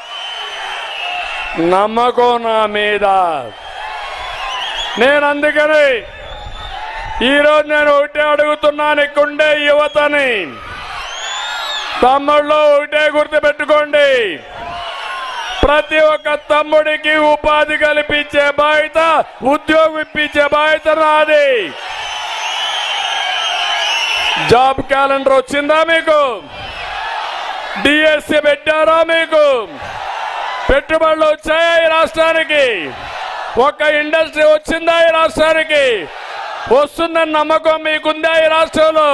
నమ్మకం నా మీద. నేను అందుకని ఈరోజు నేను ఒకటే అడుగుతున్నాను, ఇక్కడుండే యువతని, తమ్ముళ్ళు ఒకటే గుర్తుపెట్టుకోండి, ప్రతి ఒక్క తమ్ముడికి ఉపాధి కల్పించే బాధ్యత, ఉద్యోగం ఇప్పించే బాధ్యత నాది. జాబ్ క్యాలెండర్ వచ్చిందా మీకు? డిఎస్సి పెట్టారా మీకు? పెట్టుబడులు వచ్చాయా ఈ రాష్ట్రానికి? ఒక ఇండస్ట్రీ వచ్చిందా ఈ రాష్ట్రానికి? వస్తుందని నమ్మకం మీకుందా ఈ రాష్ట్రంలో?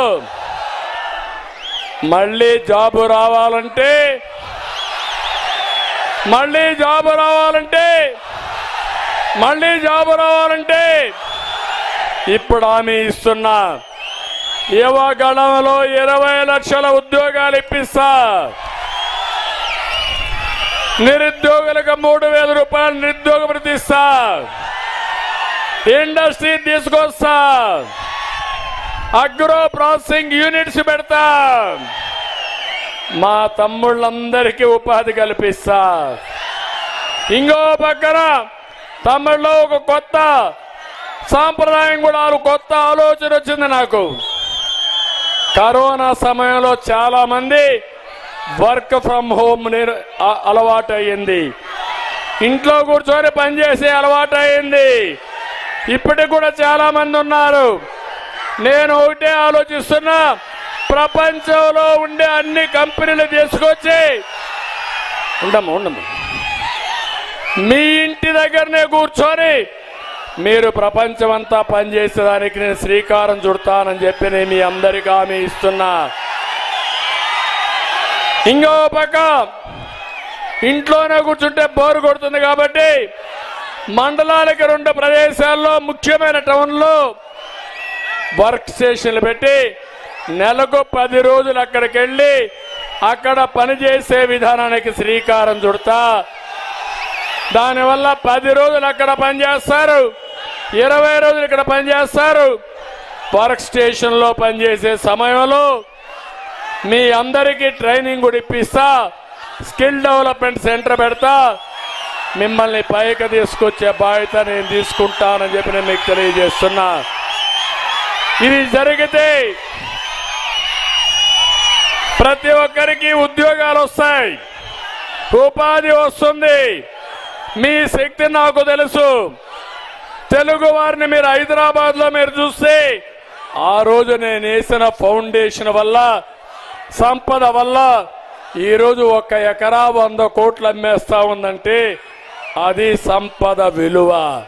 మళ్ళీ జాబు రావాలంటే ఇప్పుడు హామీ ఇస్తున్నా, యువగళంలో 20 లక్షల ఉద్యోగాలు ఇప్పిస్తా, నిరుద్యోగులకు 3,000 రూపాయలు నిరుద్యోగ భృతి ఇస్తా, ఇండస్ట్రీ తీసుకొస్తా, అగ్రో ప్రాసెసింగ్ యూనిట్స్ పెడతా, మా తమ్ముళ్ళందరికీ ఉపాధి కల్పిస్తా. ఇంకో పక్కన తమ్ముళ్ళు ఒక కొత్త సాంప్రదాయం కూడా, కొత్త ఆలోచన వచ్చింది నాకు. కరోనా సమయంలో చాలా మంది వర్క్ ఫ్రమ్ హోమ్ అలవాటు అయ్యింది, ఇంట్లో కూర్చొని పనిచేసే అలవాటు అయ్యింది. ఇప్పటికి కూడా చాలా మంది ఉన్నారు. నేను ఒకటే ఆలోచిస్తున్నా, ప్రపంచంలో ఉండే అన్ని కంపెనీలు తీసుకొచ్చి ఉండము మీ ఇంటి దగ్గరనే కూర్చొని మీరు ప్రపంచమంతా పనిచేసేదానికి నేను శ్రీకారం చుడతానని చెప్పి నేను మీ అందరికీ హామీ ఇస్తున్నా. ఇంకో పక్క ఇంట్లోనే కూర్చుంటే బోరు కొడుతుంది కాబట్టి మండలాలకు 2 ప్రదేశాల్లో ముఖ్యమైన టౌన్లో వర్క్ స్టేషన్లు పెట్టి నెలకు 10 రోజులు అక్కడికి వెళ్ళి అక్కడ పనిచేసే విధానానికి శ్రీకారం చుడతా. దానివల్ల 10 రోజులు అక్కడ పనిచేస్తారు, 20 రోజులు ఇక్కడ పనిచేస్తారు. వర్క్ స్టేషన్లో పనిచేసే సమయంలో మీ అందరికీ ట్రైనింగ్ కూడా ఇప్పిస్తా, స్కిల్ డెవలప్మెంట్ సెంటర్ పెడతా, మిమ్మల్ని పైకి తీసుకొచ్చే బాధ్యత నేను తీసుకుంటానని చెప్పి నేను మీకు తెలియజేస్తున్నా. ఇది జరిగితే ప్రతి ఒక్కరికి ఉద్యోగాలు వస్తాయి, ఉపాధి వస్తుంది. మీ శక్తి నాకు తెలుసు. తెలుగు వారిని మీరు హైదరాబాద్ లో మీరు చూస్తే ఆ రోజు నేను వేసిన ఫౌండేషన్ వల్ల, సంపద వల్ల ఈరోజు 1 ఎకరా 100 కోట్లు అమ్మేస్తా ఉందంటే అది సంపద విలువ.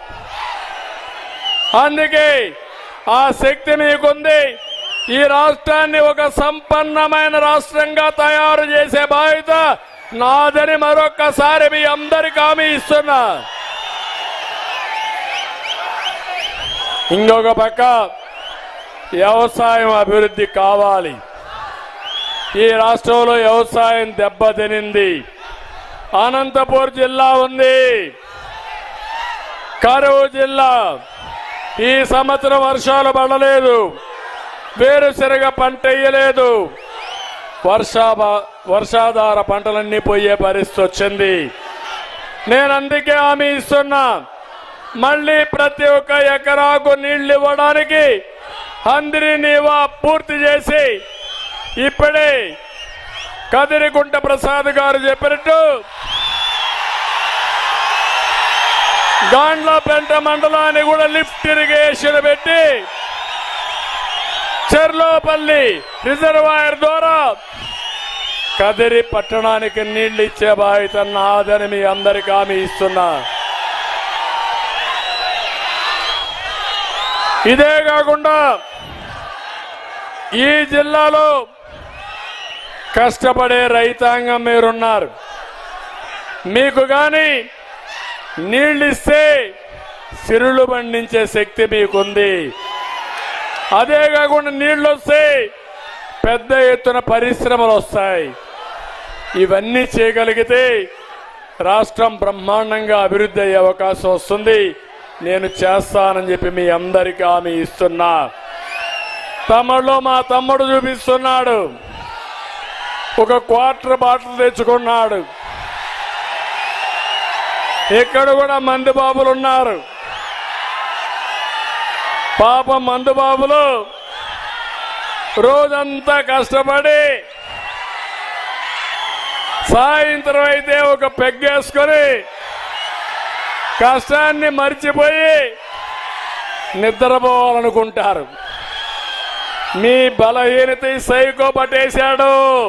అందుకే ఆ శక్తి మీకుంది. ఈ రాష్ట్రాన్ని ఒక సంపన్నమైన రాష్ట్రంగా తయారు చేసే బాధ్యత నాదని మరొక్కసారి మీ అందరికీ హామీ ఇస్తున్నా. ఇంకొక పక్క వ్యవసాయం అభివృద్ధి కావాలి. ఈ రాష్ట్రంలో వ్యవసాయం దెబ్బతినింది. అనంతపూర్ జిల్లా ఉంది, కరువు జిల్లా. ఈ సంవత్సరం వర్షాలు పడలేదు, వేరుశెనగ పంట వేయలేదు, వర్షాధార పంటలన్నీ పోయే పరిస్థితి వచ్చింది. నేను అందుకే హామీ ఇస్తున్నా, మళ్ళీ ప్రతి ఒక్క ఎకరాకు నీళ్లు ఇవ్వడానికి అందరి నీవా పూర్తి చేసి, ఇప్పుడే కదిరికుంట ప్రసాద్ గారు చెప్పినట్టు గాండ్లపేట మండలాన్ని కూడా లిఫ్ట్ ఇరిగేషన్ పెట్టి చెర్లోపల్లి రిజర్వాయర్ ద్వారా కదిరి పట్టణానికి నీళ్లు ఇచ్చే బాధ్యత నాదని మీ అందరికీ హామీ ఇస్తున్నా. ఇదే కాకుండా ఈ జిల్లాలో కష్టపడే రైతాంగం మీరున్నారు. మీకు కానీ నీళ్ళిస్తే సిరులు పండించే శక్తి మీకుంది. అదే కాకుండా నీళ్ళు వస్తే పెద్ద ఎత్తున పరిశ్రమలు వస్తాయి. ఇవన్నీ చేయగలిగితే రాష్ట్రం బ్రహ్మాండంగా అభివృద్ధి అయ్యే అవకాశం వస్తుంది. నేను చేస్తానని చెప్పి మీ అందరికీ హామీ ఇస్తున్నా. తమ్ముళ్ళు మా తమ్ముడు చూపిస్తున్నాడు, ఒక క్వార్టర్ బాటిల్ తెచ్చుకున్నాడు. ఇక్కడ కూడా మందుబాబులు ఉన్నారు. పాపం మందుబాబులు రోజంతా కష్టపడి సాయంత్రం అయితే ఒక పెగ్గేసుకొని కష్టాన్ని మర్చిపోయి నిద్రపోవాలనుకుంటారు. మీ బలహీనత సైకో పట్టేశాడు.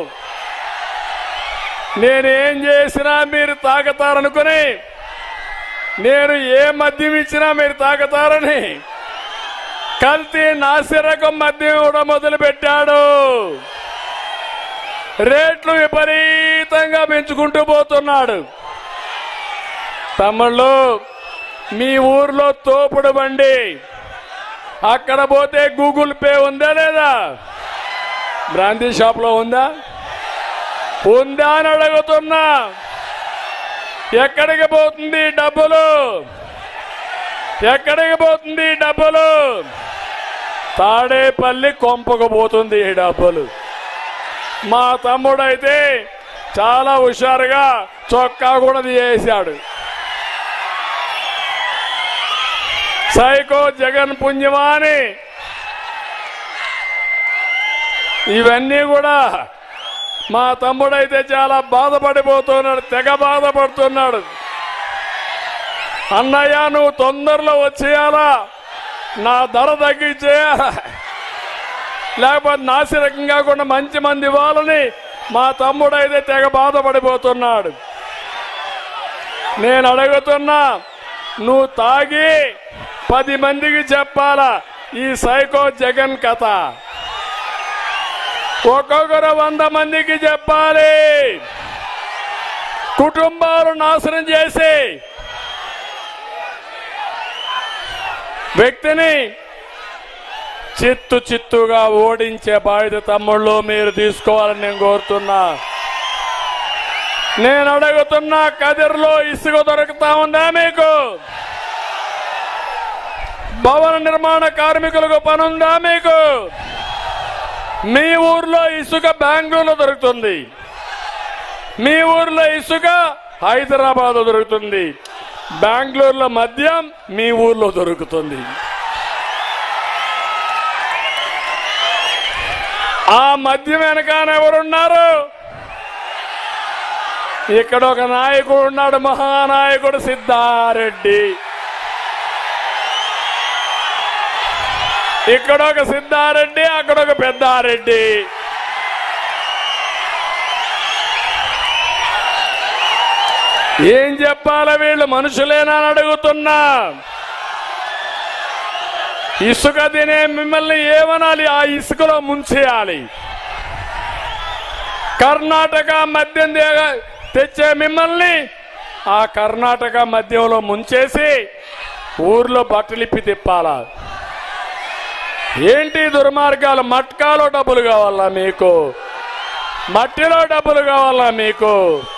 నేనేం చేసినా మీరు తాగుతారనుకుని, నేను ఏ మద్యం ఇచ్చినా మీరు తాగుతారని కల్తీ నాసిరకం మద్యం ఇవ్వడం మొదలు పెట్టాడు. రేట్లు విపరీతంగా పెంచుకుంటూ పోతున్నాడు. తమ్ముళ్ళు, మీ ఊర్లో తోపుడు బండి అక్కడ పోతే గూగుల్ పే ఉందా లేదా? బ్రాందీ షాప్లో ఉందా? ఉందా అని అడుగుతున్నా. ఎక్కడికి పోతుంది డబ్బులు? ఎక్కడికి పోతుంది డబ్బులు? తాడేపల్లి కొంపకు పోతుంది ఈ డబ్బులు. మా తమ్ముడైతే చాలా హుషారుగా చొక్కా కూడా తీసేశాడు. సైకో జగన్ పుణ్యమాని ఇవన్నీ కూడా మా తమ్ముడైతే చాలా బాధపడిపోతున్నాడు, తెగ బాధపడుతున్నాడు. అన్నయ్య, నువ్వు తొందరలో వచ్చేయాలా, నా ధర తగ్గించేయాలా, లేకపోతే నాసిరకం కాకుండా మంచి మంది ఇవ్వాలని మా తమ్ముడైతే తెగ బాధపడిపోతున్నాడు. నేను అడుగుతున్నా, నువ్వు తాగి 10 మందికి చెప్పాలా ఈ సైకో జగన్ కథ. ఒక్కొక్కరు 100 మందికి చెప్పాలి. కుటుంబాలు నాశనం చేసి వ్యక్తిని చిత్తుగా ఓడించే బాధ్యత తమ్ముళ్ళు మీరు తీసుకోవాలని నేను కోరుతున్నా. నేను అడుగుతున్నా, కదిర్లో ఇసుక దొరుకుతా ఉందా మీకు? భవన నిర్మాణ కార్మికులకు పనుందా మీకు? మీ ఊర్లో ఇసుక బెంగళూరులో దొరుకుతుంది, మీ ఊర్లో ఇసుక హైదరాబాద్లో దొరుకుతుంది, బెంగళూరులో మద్యం మీ ఊర్లో దొరుకుతుంది. ఆ మద్యం వెనకాన ఎవరున్నారు? ఇక్కడ ఒక నాయకుడు ఉన్నాడు, మహానాయకుడు సిద్ధారెడ్డి. ఇక్కడ ఒక సిద్ధారెడ్డి, అక్కడ ఒక పెద్దారెడ్డి. ఏం చెప్పాలా? వీళ్ళు మనుషులేనా అని అడుగుతున్నా. ఇసుక తినే మిమ్మల్ని ఏమనాలి? ఆ ఇసుకలో ముంచేయాలి. కర్ణాటక మద్యం తెచ్చే మిమ్మల్ని ఆ కర్ణాటక మద్యంలో ముంచేసి ఊర్లో బట్టలిప్పి తిప్పాలా? ఏంటి దుర్మార్గాలు? మట్కాలో డబ్బులు కావాలా మీకు? మట్టిలో డబ్బులు కావాలా మీకు?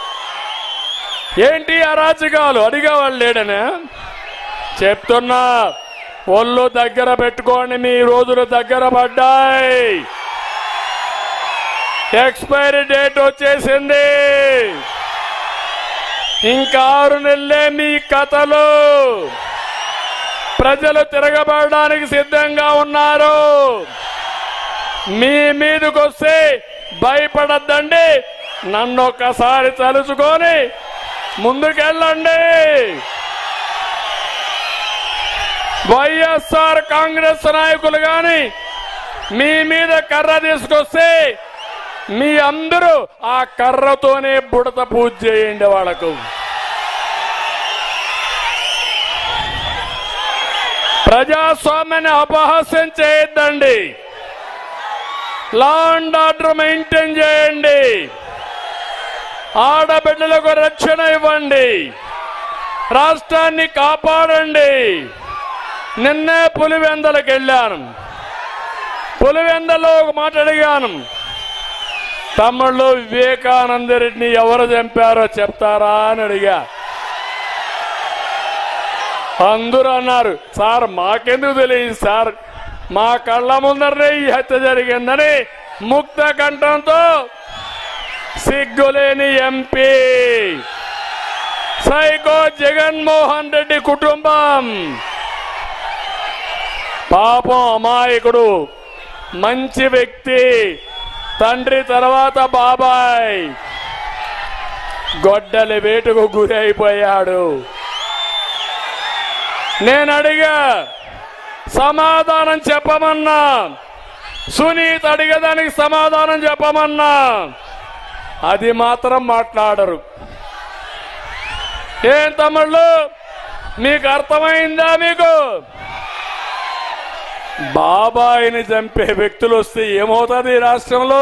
ఏంటి అరాచకాలు? అడిగేవాళ్ళు లేడనే చెప్తున్నా. ఒళ్ళు దగ్గర పెట్టుకోండి, మీ రోజులు దగ్గర పడ్డాయి. ఎక్స్పైరీ డేట్ వచ్చేసింది. ఇంకా 6 నెలలే మీ కథలు. ప్రజలు తిరగబడడానికి సిద్ధంగా ఉన్నారు. మీ మీదకి వస్తే భయపడద్దండి, నన్ను ఒక్కసారి తలుచుకొని ముందుకెళ్ళండి. వైఎస్ఆర్ కాంగ్రెస్ నాయకులు గాని మీ మీద కర్ర తీసుకొస్తే మీ అందరూ ఆ కర్రతోనే బుడత పూజ చేయండి వాళ్లకు. ప్రజాస్వామ్యాన్ని అపహాస్యం చేయొద్దండి. లా అండ్ ఆర్డర్ మెయింటైన్ చేయండి, ఆడబిడ్డలకు రక్షణ ఇవ్వండి, రాష్ట్రాన్ని కాపాడండి. నిన్నే పులివెందలకు వెళ్ళాను. పులివెందలో ఒక మాట అడిగాను, తమ్ముళ్ళు వివేకానంద రెడ్డిని ఎవరు చంపారో చెప్తారా అని అడిగా. అందరూ అన్నారు, సార్ మాకెందుకు తెలియదు సార్, మా కళ్ళ ముందరనే ఈ హత్య జరిగిందని ముక్త కంఠంతో సిగ్గులేని ఎంపీ సైకో జగన్మోహన్ రెడ్డి కుటుంబం. పాపం అమాయకుడు, మంచి వ్యక్తి, తండ్రి తర్వాత బాబాయ్ గొడ్డలి వేటుకు గురి అయిపోయాడు. నేను అడిగా, సమాధానం చెప్పమన్నా, సునీత అడిగేదానికి సమాధానం చెప్పమన్నా, అది మాత్రం మాట్లాడరు. ఏం తమ్ముళ్ళు మీకు అర్థమైందా? మీకు బాబాయిని చంపే వ్యక్తులు వస్తే ఏమవుతుంది రాష్ట్రంలో?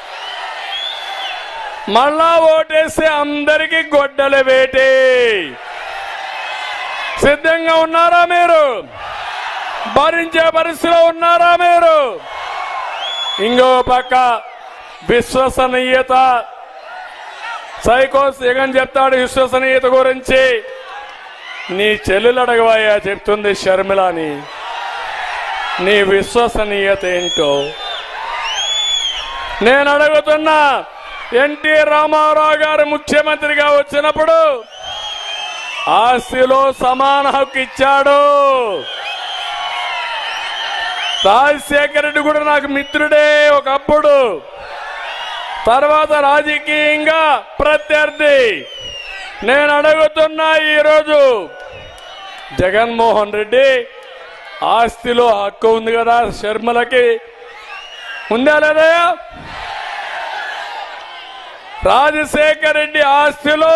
మళ్ళా ఓటేస్తే అందరికీ గొడ్డలి వేటే. సిద్ధంగా ఉన్నారా మీరు? భరించే పరిస్థితిలో ఉన్నారా మీరు? ఇంకో పక్క విశ్వసనీయత, సైకో జగన్ చెప్తాడు విశ్వసనీయత గురించి. నీ చెల్లెలు అడగవయ్యా చెప్తుంది షర్మిలాని, నీ విశ్వసనీయత ఏంటో. నేను అడుగుతున్నా, ఎన్టీ రామారావు గారు ముఖ్యమంత్రిగా వచ్చినప్పుడు ఆస్తిలో సమాన హక్కు ఇచ్చాడు. రాజశేఖర రెడ్డి కూడా నాకు మిత్రుడే ఒకప్పుడు, తర్వాత రాజకీయంగా ప్రత్యర్థి. నేను అడుగుతున్నా, ఈరోజు జగన్మోహన్ రెడ్డి ఆస్తిలో హక్కు ఉంది కదా షర్మిలకి, ఉందా లేదా? రాజశేఖర రెడ్డి ఆస్తిలో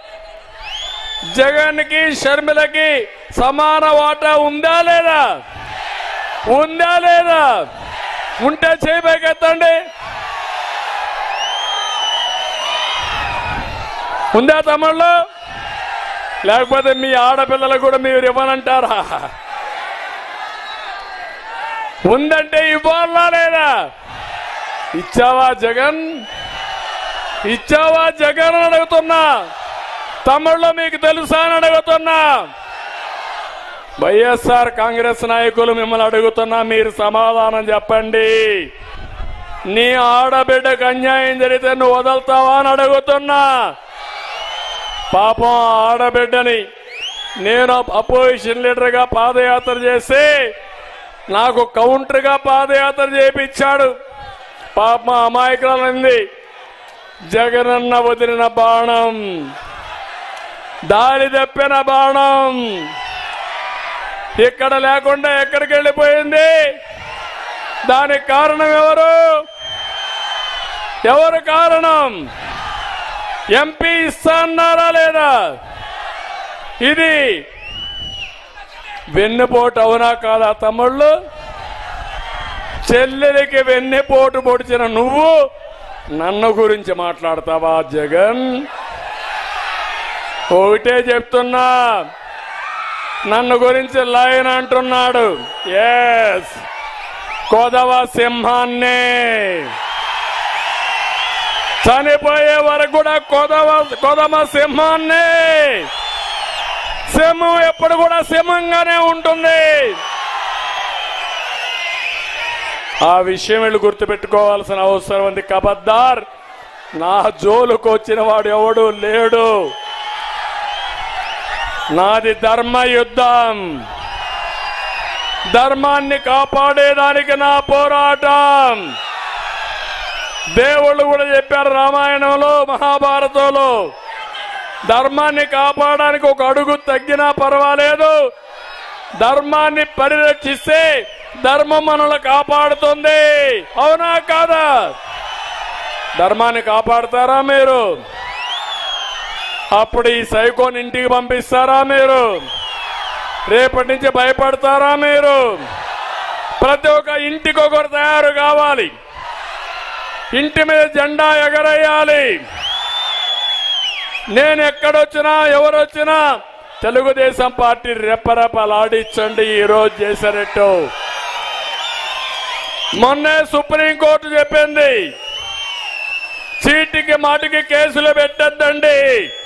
జగన్కి షర్మిలకి సమాన వాటా ఉందా లేదా? ఉందా లేదా? ఉంటే చేయబోకెత్తండి. ఉందా తమ్ముళ్ళు? లేకపోతే మీ ఆడపిల్లలకు కూడా మీరు ఇవ్వనంటారా? ఉందంటే ఇవ్వాలా లేదా? ఇచ్చావా జగన్? ఇచ్చావా జగన్ అని అడుగుతున్నా. తమ్ముళ్ళు మీకు తెలుసా అని అడుగుతున్నా. వైఎస్ఆర్ కాంగ్రెస్ నాయకులు మిమ్మల్ని అడుగుతున్నా, మీరు సమాధానం చెప్పండి. నీ ఆడబిడ్డకు అన్యాయం జరిగితే నువ్వు వదులుతావా అని అడుగుతున్నా. పాపం ఆడబిడ్డని నేను అపోజిషన్ లీడర్గా పాదయాత్ర చేసి నాకు కౌంటర్గా పాదయాత్ర చేయించాడు. పాపం అమాయకురాలింది. జగనన్న వదిలిన బాణం, దారి తప్పిన బాణం ఇక్కడ లేకుండా ఎక్కడికి వెళ్ళిపోయింది? దానికి కారణం ఎవరు? ఎవరు కారణం? ఎంపీ ఇస్తా అన్నారా లేదా? ఇది వెన్నుపోటు అవునా కాదా తమ్ముళ్ళు? చెల్లెలికి వెన్నుపోటు పొడిచిన నువ్వు నన్ను గురించి మాట్లాడతావా జగన్? ఒకటే చెప్తున్నా, నన్ను గురించి లైన్ అంటున్నాడు. ఎస్, కొదవ సింహాన్నే చనిపోయే వరకు కూడా కొదమ సింహాన్నే. సింహం ఎప్పుడు కూడా సింహంగానే ఉంటుంది. ఆ విషయం వీళ్ళు గుర్తుపెట్టుకోవాల్సిన అవసరం ఉంది. కబద్దార్, నా జోలుకు వచ్చిన వాడు ఎవడు లేడు. నాది ధర్మ యుద్ధం. ధర్మాన్ని కాపాడేదానికి నా పోరాటం. దేవుళ్ళు కూడా చెప్పారు రామాయణంలో, మహాభారతంలో, ధర్మాన్ని కాపాడడానికి ఒక అడుగు తగ్గినా పర్వాలేదు, ధర్మాన్ని పరిరక్షిస్తే ధర్మం మనల్ని కాపాడుతుంది. అవునా కాదా? ధర్మాన్ని కాపాడతారా మీరు? అప్పుడు ఈ సైకోని ఇంటికి పంపిస్తారా మీరు? రేపటి నుంచి భయపడతారా మీరు? ప్రతి ఒక్క ఇంటికి ఒకరు తయారు కావాలి. ఇంటి మీద జెండా ఎగరేయాలి. నేను ఎక్కడొచ్చినా ఎవరొచ్చినా తెలుగుదేశం పార్టీ రెప్పరెప్పలాడించండి. ఈరోజు చేశారట్టు. మొన్నే సుప్రీంకోర్టు చెప్పింది, చీటికి మాటికి కేసులు పెట్టద్దండి,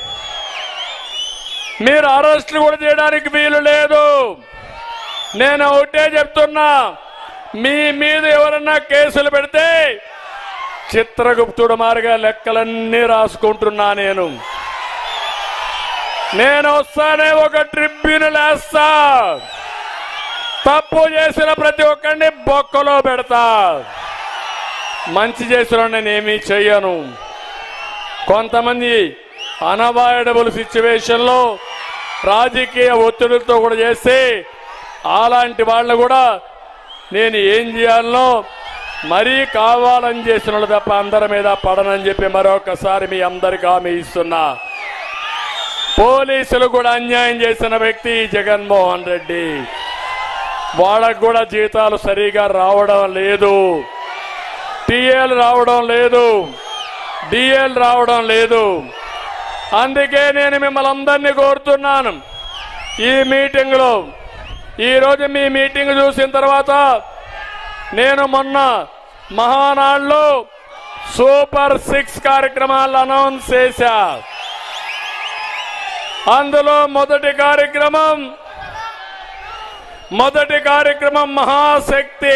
మీరు అరెస్టులు కూడా చేయడానికి వీలు లేదు. నేను ఒకటే చెప్తున్నా, మీ మీద ఎవరన్నా కేసులు పెడితే చిత్రగుప్తుడు మారిగా లెక్కలన్నీ రాసుకుంటున్నా. నేను వస్తానే ఒక ట్రిబ్యునల్ వేస్తా, తప్పు చేసిన ప్రతి ఒక్కరిని బొక్కలో పెడతా, మంచి చేసిన నేనేమీ చెయ్యను. కొంతమంది అన్అవాయిడబుల్ సిచ్యువేషన్ లో రాజకీయ ఒత్తిడితో కూడా చేస్తే అలాంటి వాళ్ళని కూడా నేను ఏం చేయాలనో మరీ కావాలని చేసిన వాళ్ళు తప్ప అందరి మీద పడనని చెప్పి మరొకసారి మీ అందరికీ హామీ ఇస్తున్నా. పోలీసులు కూడా అన్యాయం చేసిన వ్యక్తి జగన్మోహన్ రెడ్డి. వాళ్ళకు కూడా జీతాలు సరిగా రావడం లేదు, టీఏలు రావడం లేదు, డిఏలు రావడం లేదు. అందుకే నేను మిమ్మల్ని అందరినీ కోరుతున్నాను, ఈ మీటింగ్లో ఈరోజు మీ మీటింగ్ చూసిన తర్వాత నేను మొన్న మహానాడులో సూపర్ 6 కార్యక్రమాలు అనౌన్స్ చేశా. అందులో మొదటి కార్యక్రమం మహాశక్తి.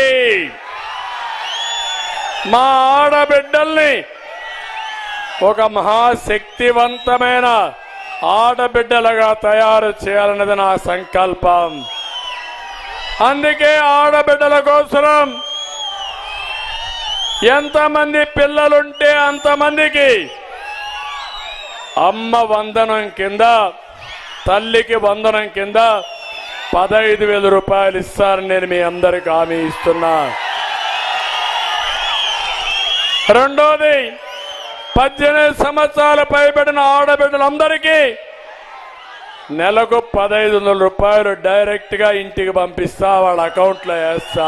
మా ఆడబిడ్డల్ని ఒక మహాశక్తివంతమైన ఆడబిడ్డలుగా తయారు చేయాలన్నది నా సంకల్పం. అందుకే ఆడబిడ్డల కోసం ఎంతమంది పిల్లలుంటే అంతమందికి అమ్మ వందనం కింద, తల్లికి వందనం కింద 15,000 రూపాయలు ఇస్తారని నేను మీ అందరికి హామీ ఇస్తున్నా. రెండోది, 18 సంవత్సరాలు పైబడిన ఆడబిడ్డలందరికీ నెలకు 1500 రూపాయలు డైరెక్ట్ గా ఇంటికి పంపిస్తా, వాళ్ళ అకౌంట్ లో వేస్తా.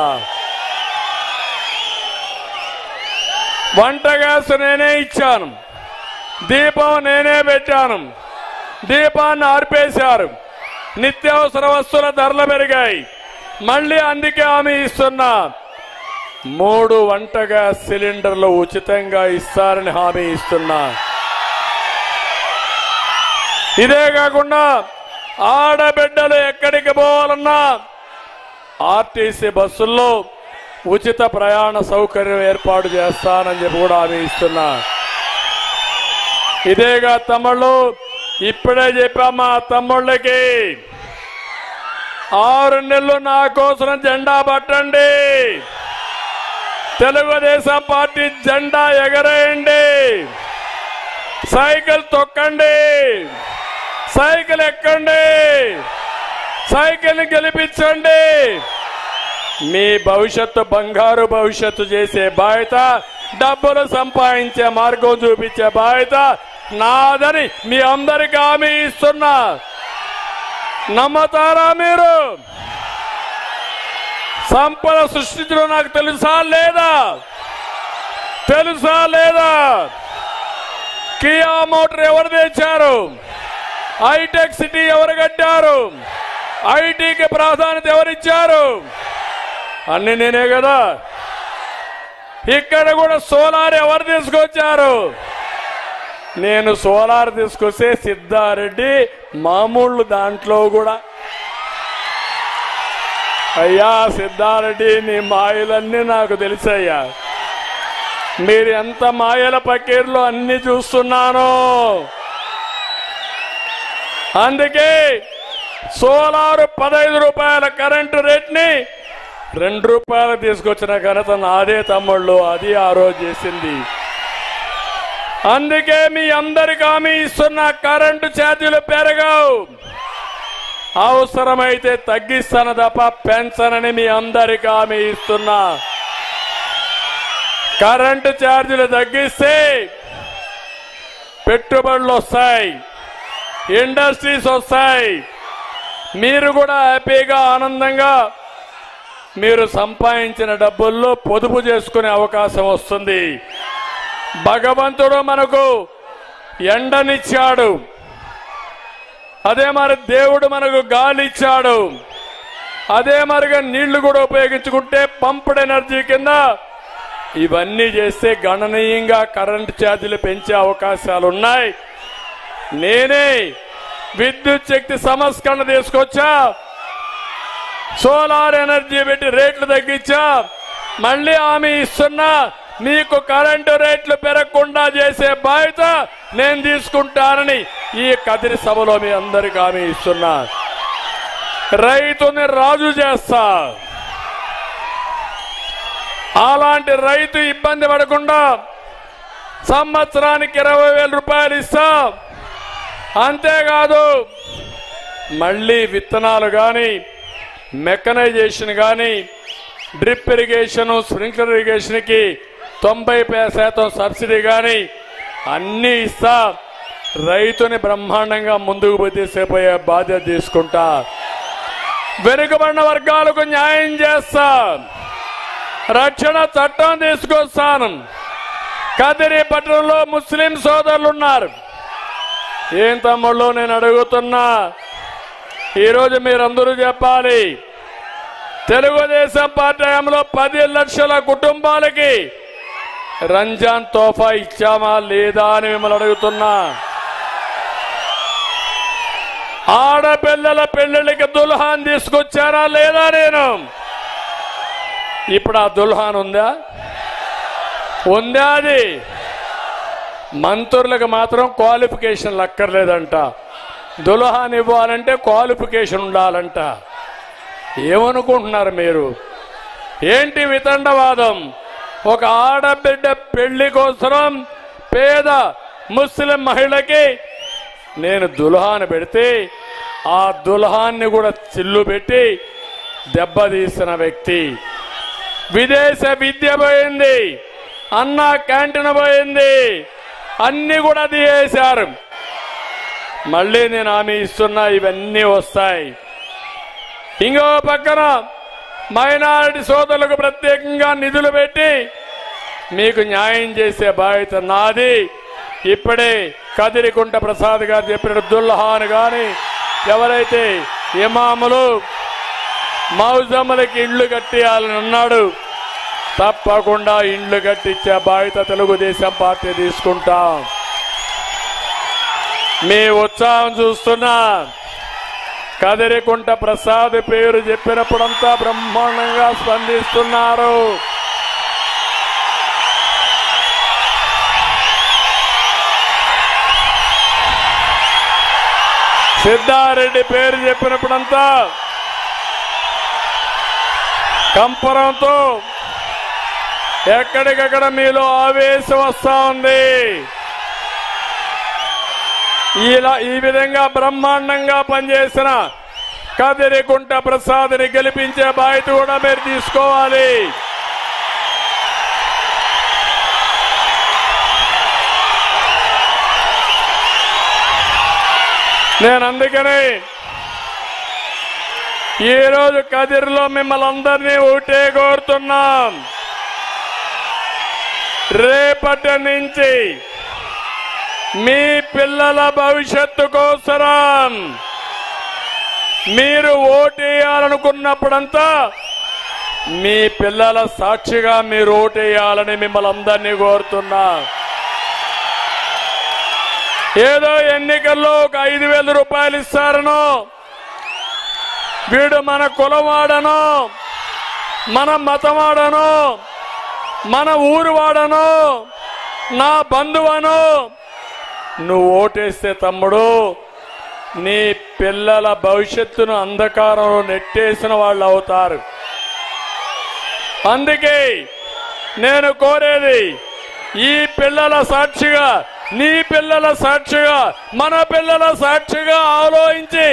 వంట గ్యాస్ నేనే ఇచ్చాను, దీపం నేనే పెట్టాను, దీపాన్ని ఆర్పేశారు. నిత్యావసర వస్తువుల ధరలు పెరిగాయి. మళ్ళీ అందుకే హామీ ఇస్తున్నా, 3 వంట గ్యాస్ సిలిండర్లు ఉచితంగా ఇస్తారని హామీ ఇస్తున్నా. ఇదే కాకుండా ఆడబిడ్డలు ఎక్కడికి పోవాలన్నా ఆర్టీసీ బస్సుల్లో ఉచిత ప్రయాణ సౌకర్యం ఏర్పాటు చేస్తానని చెప్పి కూడా హామీ ఇస్తున్నా. ఇదేగా తమ్ముళ్ళు, ఇప్పుడే చెప్పా మా తమ్ముళ్ళకి, 6 నెలలు నా కోసం జెండా పట్టండి, తెలుగుదేశం పార్టీ జెండా ఎగరేయండి, సైకిల్ తొక్కండి, సైకిల్ ఎక్కండి, సైకిల్ గెలిపించండి. మీ భవిష్యత్తు బంగారు భవిష్యత్తు చేసే బాధ్యత, డబ్బులు సంపాదించే మార్గం చూపించే బాధ్యత నాదని మీ అందరికీ హామీ ఇస్తున్నా. నమ్మతారా మీరు? సంపద సృష్టించడం నాకు తెలుసా లేదా? కియా మోటార్ ఎవరు తెచ్చారు? హైటెక్ సిటీ ఎవరు కట్టారు? ఐటీకి ప్రాధాన్యత ఎవరిచ్చారు? అన్ని నేనే కదా. ఇక్కడ కూడా సోలార్ ఎవరు తీసుకొచ్చారు? నేను సోలార్ తీసుకొస్తే సిద్ధారెడ్డి మామూలు దాంట్లో కూడా. అయ్యా సిద్ధారెడ్డి, నీ మాయలన్నీ నాకు తెలుసయ్యా. మీరు ఎంత మాయల పకీర్లో అన్ని చూస్తున్నాను. అందుకే సోలారు 15 రూపాయల కరెంటు రేట్ ని 2 రూపాయలు తీసుకొచ్చిన ఘనత నాదే తమ్ముళ్ళు. అది ఆ రోజు చేసింది. అందుకే మీ అందరికి హామీ ఇస్తున్న, కరెంటు ఛార్జీలు పెరగవు, అవసరమైతే తగ్గిస్తాను తప్ప పెంచనని మీ అందరికి హామీ ఇస్తున్నా. కరెంటు ఛార్జీలు తగ్గిస్తే పెట్టుబడులు వస్తాయి, ఇండస్ట్రీస్ వస్తాయి, మీరు కూడా హ్యాపీగా ఆనందంగా మీరు సంపాదించిన డబ్బుల్లో పొదుపు చేసుకునే అవకాశం వస్తుంది. భగవంతుడు మనకు ఎండనిచ్చాడు, అదే మరి దేవుడు మనకు గాలి ఇచ్చాడు, అదే మరిగా నీళ్లు కూడా ఉపయోగించుకుంటే పంప్డ్ ఎనర్జీ కింద ఇవన్నీ చేస్తే గణనీయంగా కరెంట్ ఛార్జీలు పెంచే అవకాశాలు ఉన్నాయి. నేనే విద్యుత్ శక్తి సంస్కరణ తీసుకొచ్చా, సోలార్ ఎనర్జీ పెట్టి రేట్లు తగ్గించా. మళ్ళీ హామీ ఇస్తున్నా, మీకు కరెంటు రేట్లు పెరగకుండా చేసే బాధ్యత నేను తీసుకుంటానని ఈ కదిరి సభలో మీ అందరికీ హామీ ఇస్తున్నా. రైతుని రాజు చేస్తా, అలాంటి రైతు ఇబ్బంది పడకుండా సంవత్సరానికి 20,000 రూపాయలు ఇస్తా. అంతేకాదు మళ్ళీ విత్తనాలు కానీ, మెకనైజేషన్ కానీ, డ్రిప్ ఇరిగేషన్, స్ప్రింక్లర్ ఇరిగేషన్కి 90% సబ్సిడీ కానీ అన్నీ ఇస్తా. రైతుని బ్రహ్మాండంగా ముందుకు తీసుకుపోయే బాధ్యత తీసుకుంటా. వెనుకబడిన వర్గాలకు న్యాయం చేస్తా. రక్షణ చట్టం తీసుకొస్తాను. కదిరి పట్టణంలో ముస్లిం సోదరులు ఉన్నారు. ఏం తమ్ముళ్ళు నేను అడుగుతున్నా, ఈరోజు మీరందరూ చెప్పాలి, తెలుగుదేశం పార్టీ హయాంలో 10 లక్షల కుటుంబాలకి రంజాన్ తోఫా ఇచ్చామా లేదా అని మిమ్మల్ని అడుగుతున్నా. ఆడపిల్లల పెళ్లిళ్ళకి దుల్హాన్ తీసుకొచ్చారా లేదా? నేను ఇప్పుడు ఆ దుల్హాన్ ఉందా? అది మంత్రులకు మాత్రం క్వాలిఫికేషన్లు అక్కర్లేదంట. దుల్హాన్ ఇవ్వాలంటే క్వాలిఫికేషన్ ఉండాలంట. ఏమనుకుంటున్నారు మీరు? ఏంటి వితండవాదం? ఒక ఆడబిడ్డ పెళ్లి కోసం పేద ముస్లిం మహిళకి నేను దుల్హాన్ పెడితే ఆ దుల్హాన్ని కూడా చిల్లు పెట్టి దెబ్బతీసిన వ్యక్తి. విదేశ విద్య పోయింది, అన్న క్యాంటీన్ పోయింది, అన్ని కూడా తీసేశారు. మళ్ళీ నేను హామీ ఇస్తున్నా, ఇవన్నీ వస్తాయి. ఇంకో పక్కన మైనారిటీ సోదరులకు ప్రత్యేకంగా నిధులు పెట్టి మీకు న్యాయం చేసే బాధ్యత నాది. ఇప్పుడే కదిరికుంట ప్రసాద్ గారు చెప్పిన దుల్హాన్ కానీ, ఎవరైతే ఇమాములు మౌజమ్మలకి ఇండ్లు కట్టియాలని అన్నాడు, తప్పకుండా ఇండ్లు కట్టించే బాధ్యత తెలుగుదేశం పార్టీ తీసుకుంటాం. మీ ఉత్సాహం చూస్తున్నా. కదిరికుంట ప్రసాద్ పేరు చెప్పినప్పుడంతా బ్రహ్మాండంగా స్పందిస్తున్నారు. సిద్ధారెడ్డి పేరు చెప్పినప్పుడంతా కంపరంతో ఎక్కడికక్కడ మీలో ఆవేశం వస్తా ఉంది. ఈ విధంగా బ్రహ్మాండంగా పనిచేసిన కదిరికుంట ప్రసాద్ని గెలిపించే బాధ్యత కూడా మీరు తీసుకోవాలి. నేను అందుకని ఈరోజు కదిరిలో మిమ్మల్ని అందరినీ ఒకటే కోరుతున్నాం. రేపటి నుంచి మీ పిల్లల భవిష్యత్తు కోసం మీరు ఓటేయాలనుకున్నప్పుడంతా మీ పిల్లల సాక్షిగా మీరు ఓటేయాలని మిమ్మల్ని అందరినీ కోరుతున్నా. ఏదో ఎన్నికల్లో ఒక 5,000 రూపాయలు ఇస్తారనో, వీడు మన కులవాడనో, మన మతవాడనో, మన ఊరు వాడనో, నా బంధువనో నువ్వు ఓటేస్తే తమ్ముడు నీ పిల్లల భవిష్యత్తును అంధకారంలో నెట్టేసిన వాళ్ళు అవుతారు. అందుకే నేను కోరేది, ఈ పిల్లల సాక్షిగా, నీ పిల్లల సాక్షిగా, మన పిల్లల సాక్షిగా ఆలోచించి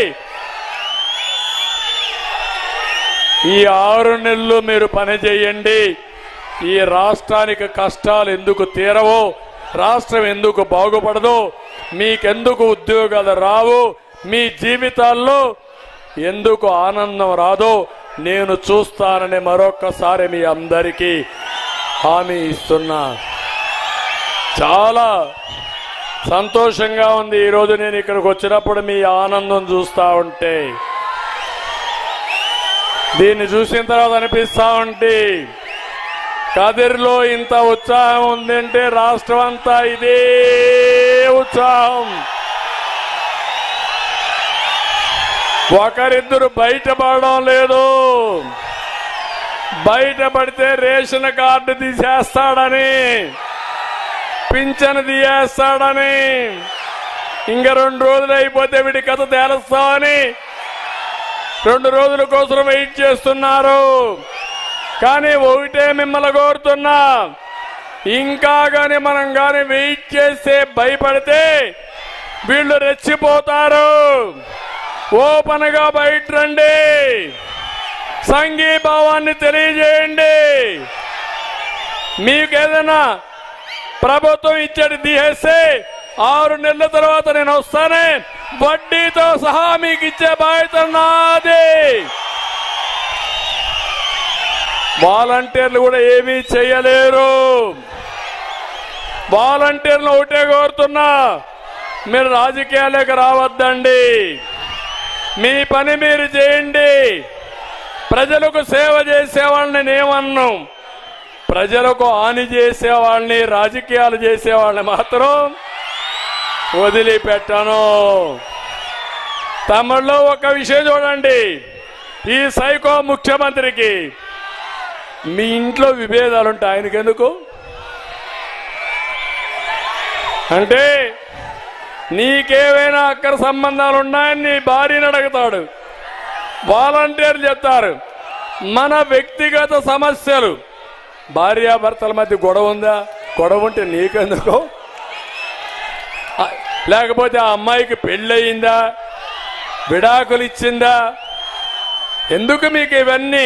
ఈ 6 నెలలు మీరు పని చేయండి. ఈ రాష్ట్రానికి కష్టాలు ఎందుకు తీరవో, రాష్ట్రం ఎందుకు బాగుపడదో, మీకెందుకు ఉద్యోగాలు రావు, మీ జీవితాల్లో ఎందుకు ఆనందం రాదో నేను చూస్తానని మరొక్కసారి మీ అందరికీ హామీ ఇస్తున్నా. చాలా సంతోషంగా ఉంది ఈరోజు నేను ఇక్కడికి వచ్చినప్పుడు మీ ఆనందం చూస్తూ ఉంటే, దీన్ని చూసిన తర్వాత అనిపిస్తా ఉంటే కదిరిలో ఇంత ఉత్సాహం ఉందంటే రాష్ట్రం అంతా ఇదే ఉత్సాహం. ఒకరిద్దరు బయటపడడం లేదు, బయటపడితే రేషన్ కార్డు తీసేస్తాడని, పింఛను తీయేస్తాడని, ఇంకా 2 రోజులు అయిపోతే వీడి కథ తేలుస్తామని 2 రోజుల కోసం వెయిట్ చేస్తున్నారు. కానీ ఒకటే మిమ్మల్ని కోరుతున్నా, ఇంకా గాని మనం గాని వెయిట్ చేస్తే భయపడితే వీళ్ళు రెచ్చిపోతారు. ఓపెన్ గా బయట రండి, సంఘీభావాన్ని తెలియజేయండి. మీకు ఏదైనా ప్రభుత్వం ఇచ్చేది తీసేస్తే 6 నెలల తర్వాత నేను వస్తానే, వడ్డీతో సహా మీకు ఇచ్చే బాధ్యత నాది. వాలంటీర్లు కూడా ఏమీ చేయలేరు. వాలంటీర్లు ఒకటే కోరుతున్నా, మీరు రాజకీయాలకు రావద్దండి, మీ పని మీరు చేయండి. ప్రజలకు సేవ చేసేవాళ్ళని నేమన్ను, ప్రజలకు హాని చేసేవాళ్ళని, రాజకీయాలు చేసేవాళ్ళని మాత్రం వదిలిపెట్టను. తమిళలో ఒక విషయం చూడండి, ఈ సైకో ముఖ్యమంత్రికి మీ ఇంట్లో విభేదాలుంటాయి, ఆయనకెందుకు అంటే నీకేమైనా అక్కడ సంబంధాలు ఉన్నాయని నీ భార్యని అడుగుతాడు. వాలంటీర్లు చెప్తారు మన వ్యక్తిగత సమస్యలు, భార్యాభర్తల మధ్య గొడవ ఉందా, గొడవ ఉంటే నీకెందుకు, లేకపోతే ఆ అమ్మాయికి పెళ్ళయిందా, విడాకులు ఇచ్చిందా, ఎందుకు మీకు ఇవన్నీ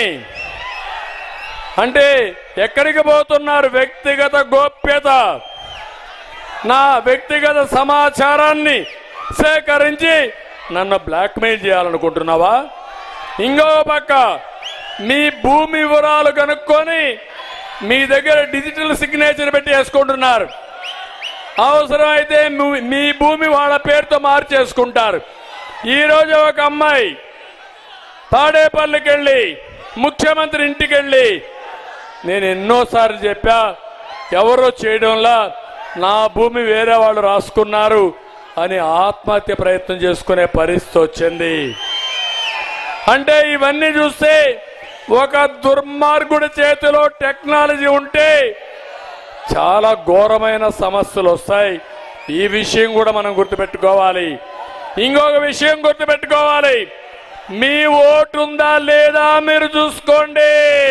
అంటే ఎక్కడికి పోతున్నారు? వ్యక్తిగత గోప్యత, నా వ్యక్తిగత సమాచారాన్ని సేకరించి నన్ను బ్లాక్మెయిల్ చేయాలనుకుంటున్నావా? ఇంకో పక్క మీ భూమి వివరాలు కనుక్కొని మీ దగ్గర డిజిటల్ సిగ్నేచర్ పెట్టి వేసుకుంటున్నారు. అవసరమైతే మీ భూమి వాళ్ళ పేరుతో మార్చేసుకుంటారు. ఈరోజు ఒక అమ్మాయి తాడేపల్లికి వెళ్ళి ముఖ్యమంత్రి ఇంటికి వెళ్ళి, నేను ఎన్నోసార్లు చెప్పా, ఎవరో చేయడంలా నా భూమి వేరే వాళ్ళు రాసుకున్నారు అని ఆత్మహత్య ప్రయత్నం చేసుకునే పరిస్థితి వచ్చింది. అంటే ఇవన్నీ చూస్తే ఒక దుర్మార్గుడి చేతిలో టెక్నాలజీ ఉంటే చాలా ఘోరమైన సమస్యలు వస్తాయి. ఈ విషయం కూడా మనం గుర్తుపెట్టుకోవాలి. ఇంకొక విషయం గుర్తుపెట్టుకోవాలి, మీ ఓటు ఉందా లేదా మీరు చూసుకోండి.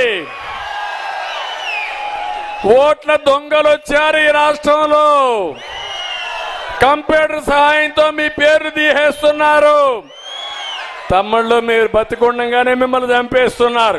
ఓట్ల దొంగలు వచ్చారు ఈ రాష్ట్రంలో. కంప్యూటర్ సహాయంతో మీ పేరు తీసేస్తున్నారు. తమ్ముళ్ళు మీరు బతికుండగానే మిమ్మల్ని చంపేస్తున్నారు.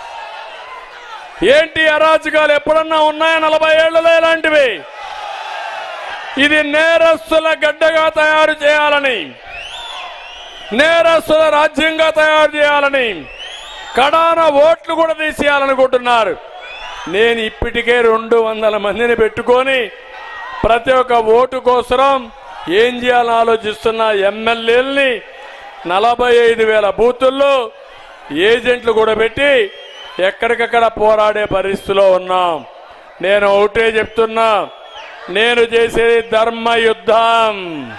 ఏంటి అరాచకాలు ఎప్పుడన్నా ఉన్నాయా 40 ఏళ్లలో ఇలాంటివి? ఇది నేరస్తుల గడ్డగా తయారు చేయాలని, నేరస్తుల రాజ్యంగా తయారు చేయాలని, కడాన ఓట్లు కూడా తీసేయాలనుకుంటున్నారు. నేను ఇప్పటికే 200 మందిని పెట్టుకొని ప్రతి ఒక్క ఓటు కోసం ఏం చేయాలని ఆలోచిస్తున్న ఎమ్మెల్యేలని 45,000 బూతుల్లో ఏజెంట్లు కూడా పెట్టి ఎక్కడికక్కడ పోరాడే పరిస్థితిలో ఉన్నాం. నేను ఒకటే చెప్తున్నా, నేను చేసేది ధర్మ యుద్ధం.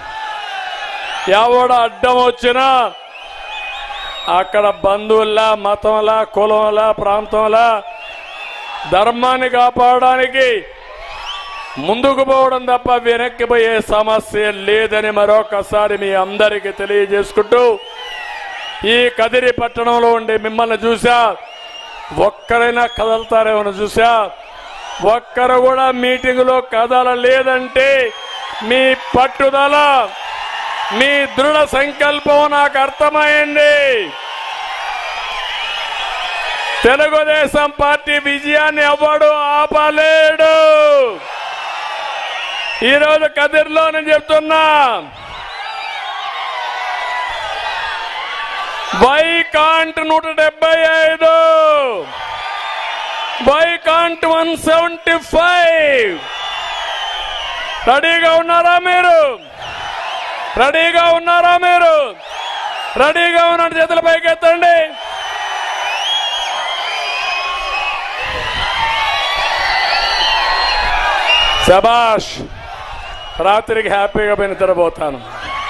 ఎవడ అడ్డం వచ్చినా అక్కడ బంధువుల్లా, మతంలా, కులంలా, ప్రాంతంలా ధర్మాన్ని కాపాడడానికి ముందుకు పోవడం తప్ప వెనక్కి పోయే సమస్య లేదని మరొకసారి మీ అందరికీ తెలియజేసుకుంటూ, ఈ కదిరి పట్టణంలో ఉండే మిమ్మల్ని చూసా, ఒక్కరైనా కదలతారేమో చూసా, ఒక్కరు కూడా మీటింగులో కదలలేదంటే మీ పట్టుదల, మీ దృఢ సంకల్పం నాకు అర్థమైంది. తెలుగుదేశం పార్టీ విజయాన్ని ఎవడు ఆపలేడు. ఈరోజు కదిరిలో నేను చెప్తున్నా, వై కాంట్ 175, వై కాంట్ 175? రెడీగా ఉన్నారా మీరు? రెడీగా ఉన్నారా మీరు? రెడీగా ఉన్న చేతుల పైకి ఎత్తండి. శబాష్. రాత్రికి హ్యాపీగా పోయి నిద్రపోతాను.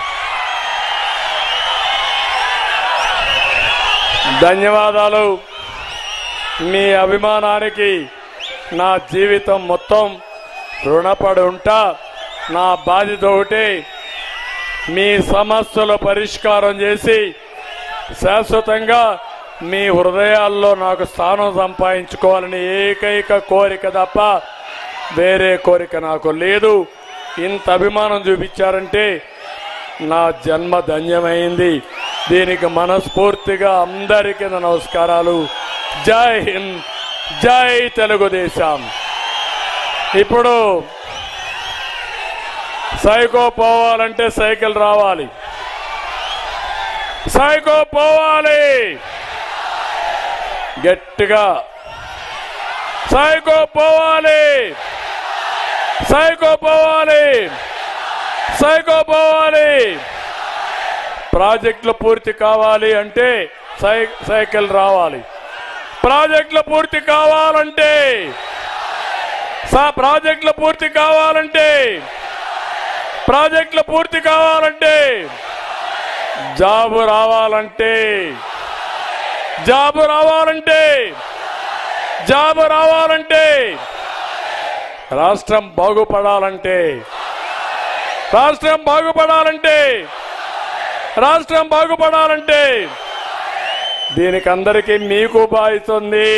ధన్యవాదాలు. మీ అభిమానానికి నా జీవితం మొత్తం రుణపడి ఉంటా. నా బాధ్యత ఒకటి, మీ సమస్యల పరిష్కారం చేసి శాశ్వతంగా మీ హృదయాల్లో నాకు స్థానం సంపాదించుకోవాలని ఏకైక కోరిక తప్ప వేరే కోరిక నాకు లేదు. ఇంత అభిమానం చూపించారంటే నా జన్మ ధన్యమైంది. దీనికి మనస్ఫూర్తిగా అందరికీ నమస్కారాలు. జై హింద్, జై తెలుగుదేశం. ఇప్పుడు సైకో పోవాలంటే సైకిల్ రావాలి. సైకో పోవాలి గట్టిగా. సైకో పోవాలి, సైకో పోవాలి, సైకో పోవాలి. ప్రాజెక్టులు పూర్తి కావాలి అంటే సైకిల్ రావాలి. ప్రాజెక్టులు పూర్తి కావాలంటే ప్రాజెక్టులు పూర్తి కావాలంటే ప్రాజెక్టులు పూర్తి కావాలంటే జాబు రావాలంటే జాబు రావాలంటే జాబు రావాలంటే రాష్ట్రం బాగుపడాలంటే రాష్ట్రం బాగుపడాలంటే రాష్ట్రం బాగుపడాలంటే దీనికి అందరికీ మీకు బాధ్యత ఉంది.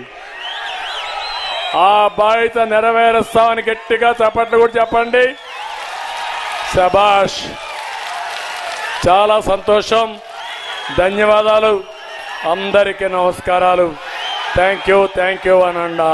ఆ బాధ్యత నెరవేరుస్తామని గట్టిగా చప్పట్లు కూడా చెప్పండి. శబాష్. చాలా సంతోషం. ధన్యవాదాలు. అందరికీ నమస్కారాలు. థ్యాంక్ యూ అనండా.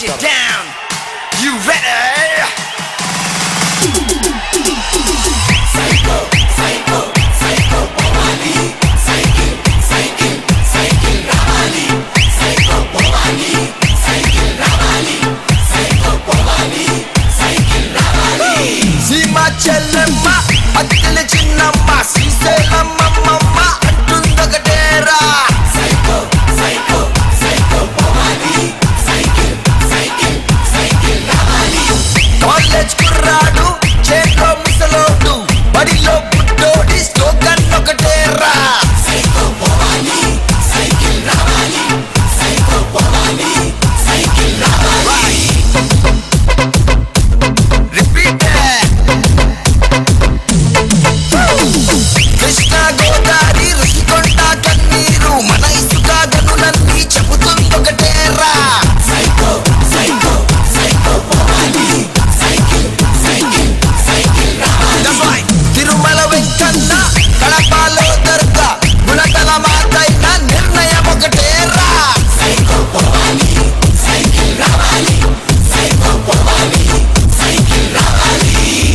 చెల్లెమ్మ అక్కల చిన్నమ్మ శ్రీశైలమ్మ అంటుందొకటేరా. సైకో సైకో సైకో పోవాలి. సైకిల్ సైకిల్ సైకిల్ రావాలి. కాలేజ్ కుర్రాడు చేతిలో ముసలోడు బడిలో పుట్టోడి స్లోగన్ ఒకటేరా. సైకో పోవాలి. సైకిల్ రావాలి. సైకో పోవాలి. సైకిల్ రావాలి. కృష్ణా గోదావరి రుషికొండ కన్నీరు మన ఇసుక గనులన్నీ చెబుతుందొకటేరా. సైకో సైకో సైకో పోవాలి. సైకిల్ సైకిల్ సైకిల్ రావాలి. తిరుమల వెంకన్న కడపలో దర్గా గుణదల మాతైన నిర్ణయం ఒకటేరా. సైకో పోవాలి. సైకిల్ రావాలి. సైకో పోవాలి. సైకిల్ రావాలి.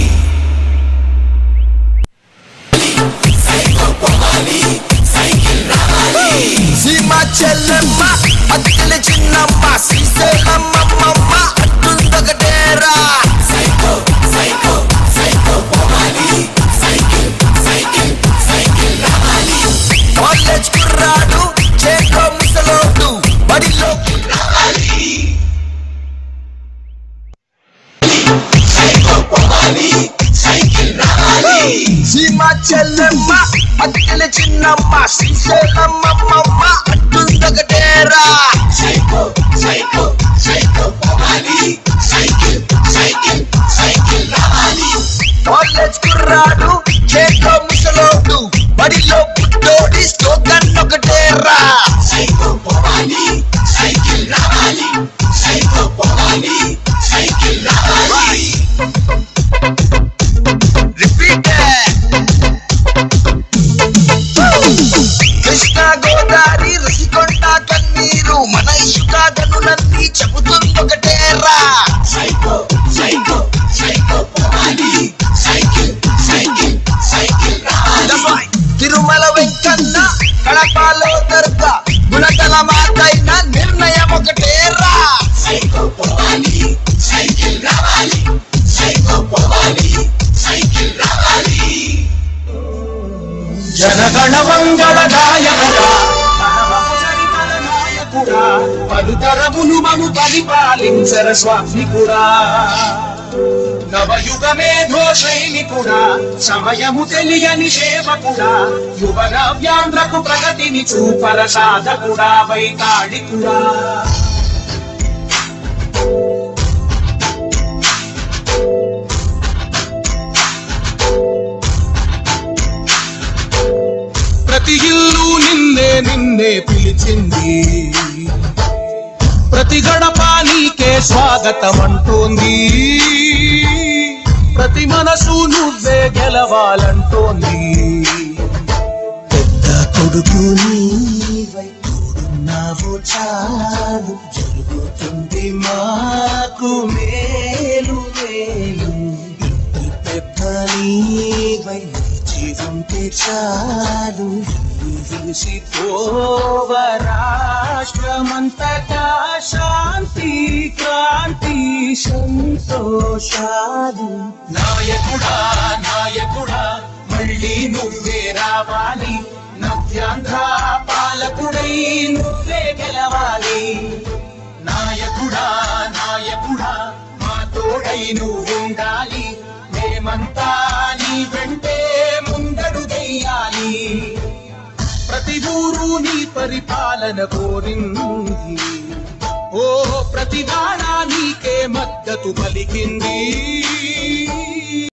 సీమా చెల్లెమ్మ అక్కల చిన్నమ్మ శ్రీశైలమ్మ అంటుందొకటేరా. సైకో సైకో సైకో పోవాలి. సైకిల్ సైకిల్ సైకిల్ రావాలి. కాలేజ్ కుర్రాడు చేతిలో ముసలోడు బడిలో రావాలి. సైకో పోవాలి. సైకిల్ రావాలి. సీమా చెల్లెమ్మ అక్కల చిన్నమ్మ శ్రీశైలమ్మ అంటుందొకటేరా. సైకో సైకో సైకో పోవాలి. సైకిల్ సైకిల్ సైకిల్ రావాలి. కాలేజ్ కుర్రాడు చేతిలో ముసలోడు బడిలో పుట్టోడి స్లోగన్ ఒకటేరా. సైకో పోవాలి. సైకిల్ రావాలి. సైకో పోవాలి. సైకిల్ రావాలి. కృష్ణా గోదావరి రుషికొండ కన్నీరు మన ఇసుక గనులన్నీ చెబుతుందొకటేరా. సైకో సైకో సైకో పోవాలి. సైకిల్ సైకిల్ సైకిల్ రావాలి. తిరుమల వెంకన్న కడపలో దర్గా గుణదల మాతైన నిర్ణయం ఒకటేరా. సైకో పోవాలి. సైకిల్ రావాలి. సైకో పోవాలి. జనగణ మంగళ నాయకుడా పలుతరములు మము పరిపాలించర స్వామికుడా నవయుగమే ఘోషైనికుడా సమయము తెలియని సేవకుడా యువన వ్యాంధ్రకు ప్రగతిని చూపర సాధకుడా వైతాళికుడా ప్రతి ఇల్లు నిన్నే నిన్నే పిలిచింది ప్రతి గడప నీకే స్వాగతం అంటోంది ప్రతి మనసు నువ్వే గెలవాలంటోంది పెద్ద కొడుకు నీవై తోడున్నావు చాలు జరుగుతుంది మాకు మేలు మేలు ఇంటి పెద్ద నీవై జీవంతే చాలు విసిపోవ రాష్ట్రమంతటా శాంతి క్రాంతి సంతోషాలు నాయకుడా నాయకుడా మళ్ళీ నువ్వే రావాలి నవ్యాంధ్ర పాలకుడై నువ్వే గెలవాలి నాయకుడా నాయకుడా మా తోడై నువ్వుండాలి మేమంతా నీ వెంటే ముందడుగెయ్యాలి ప్రతి ఊరు నీ పరిపాలన కోరింది ఓ ప్రతి వాడ నీకే మద్దతు పలికింది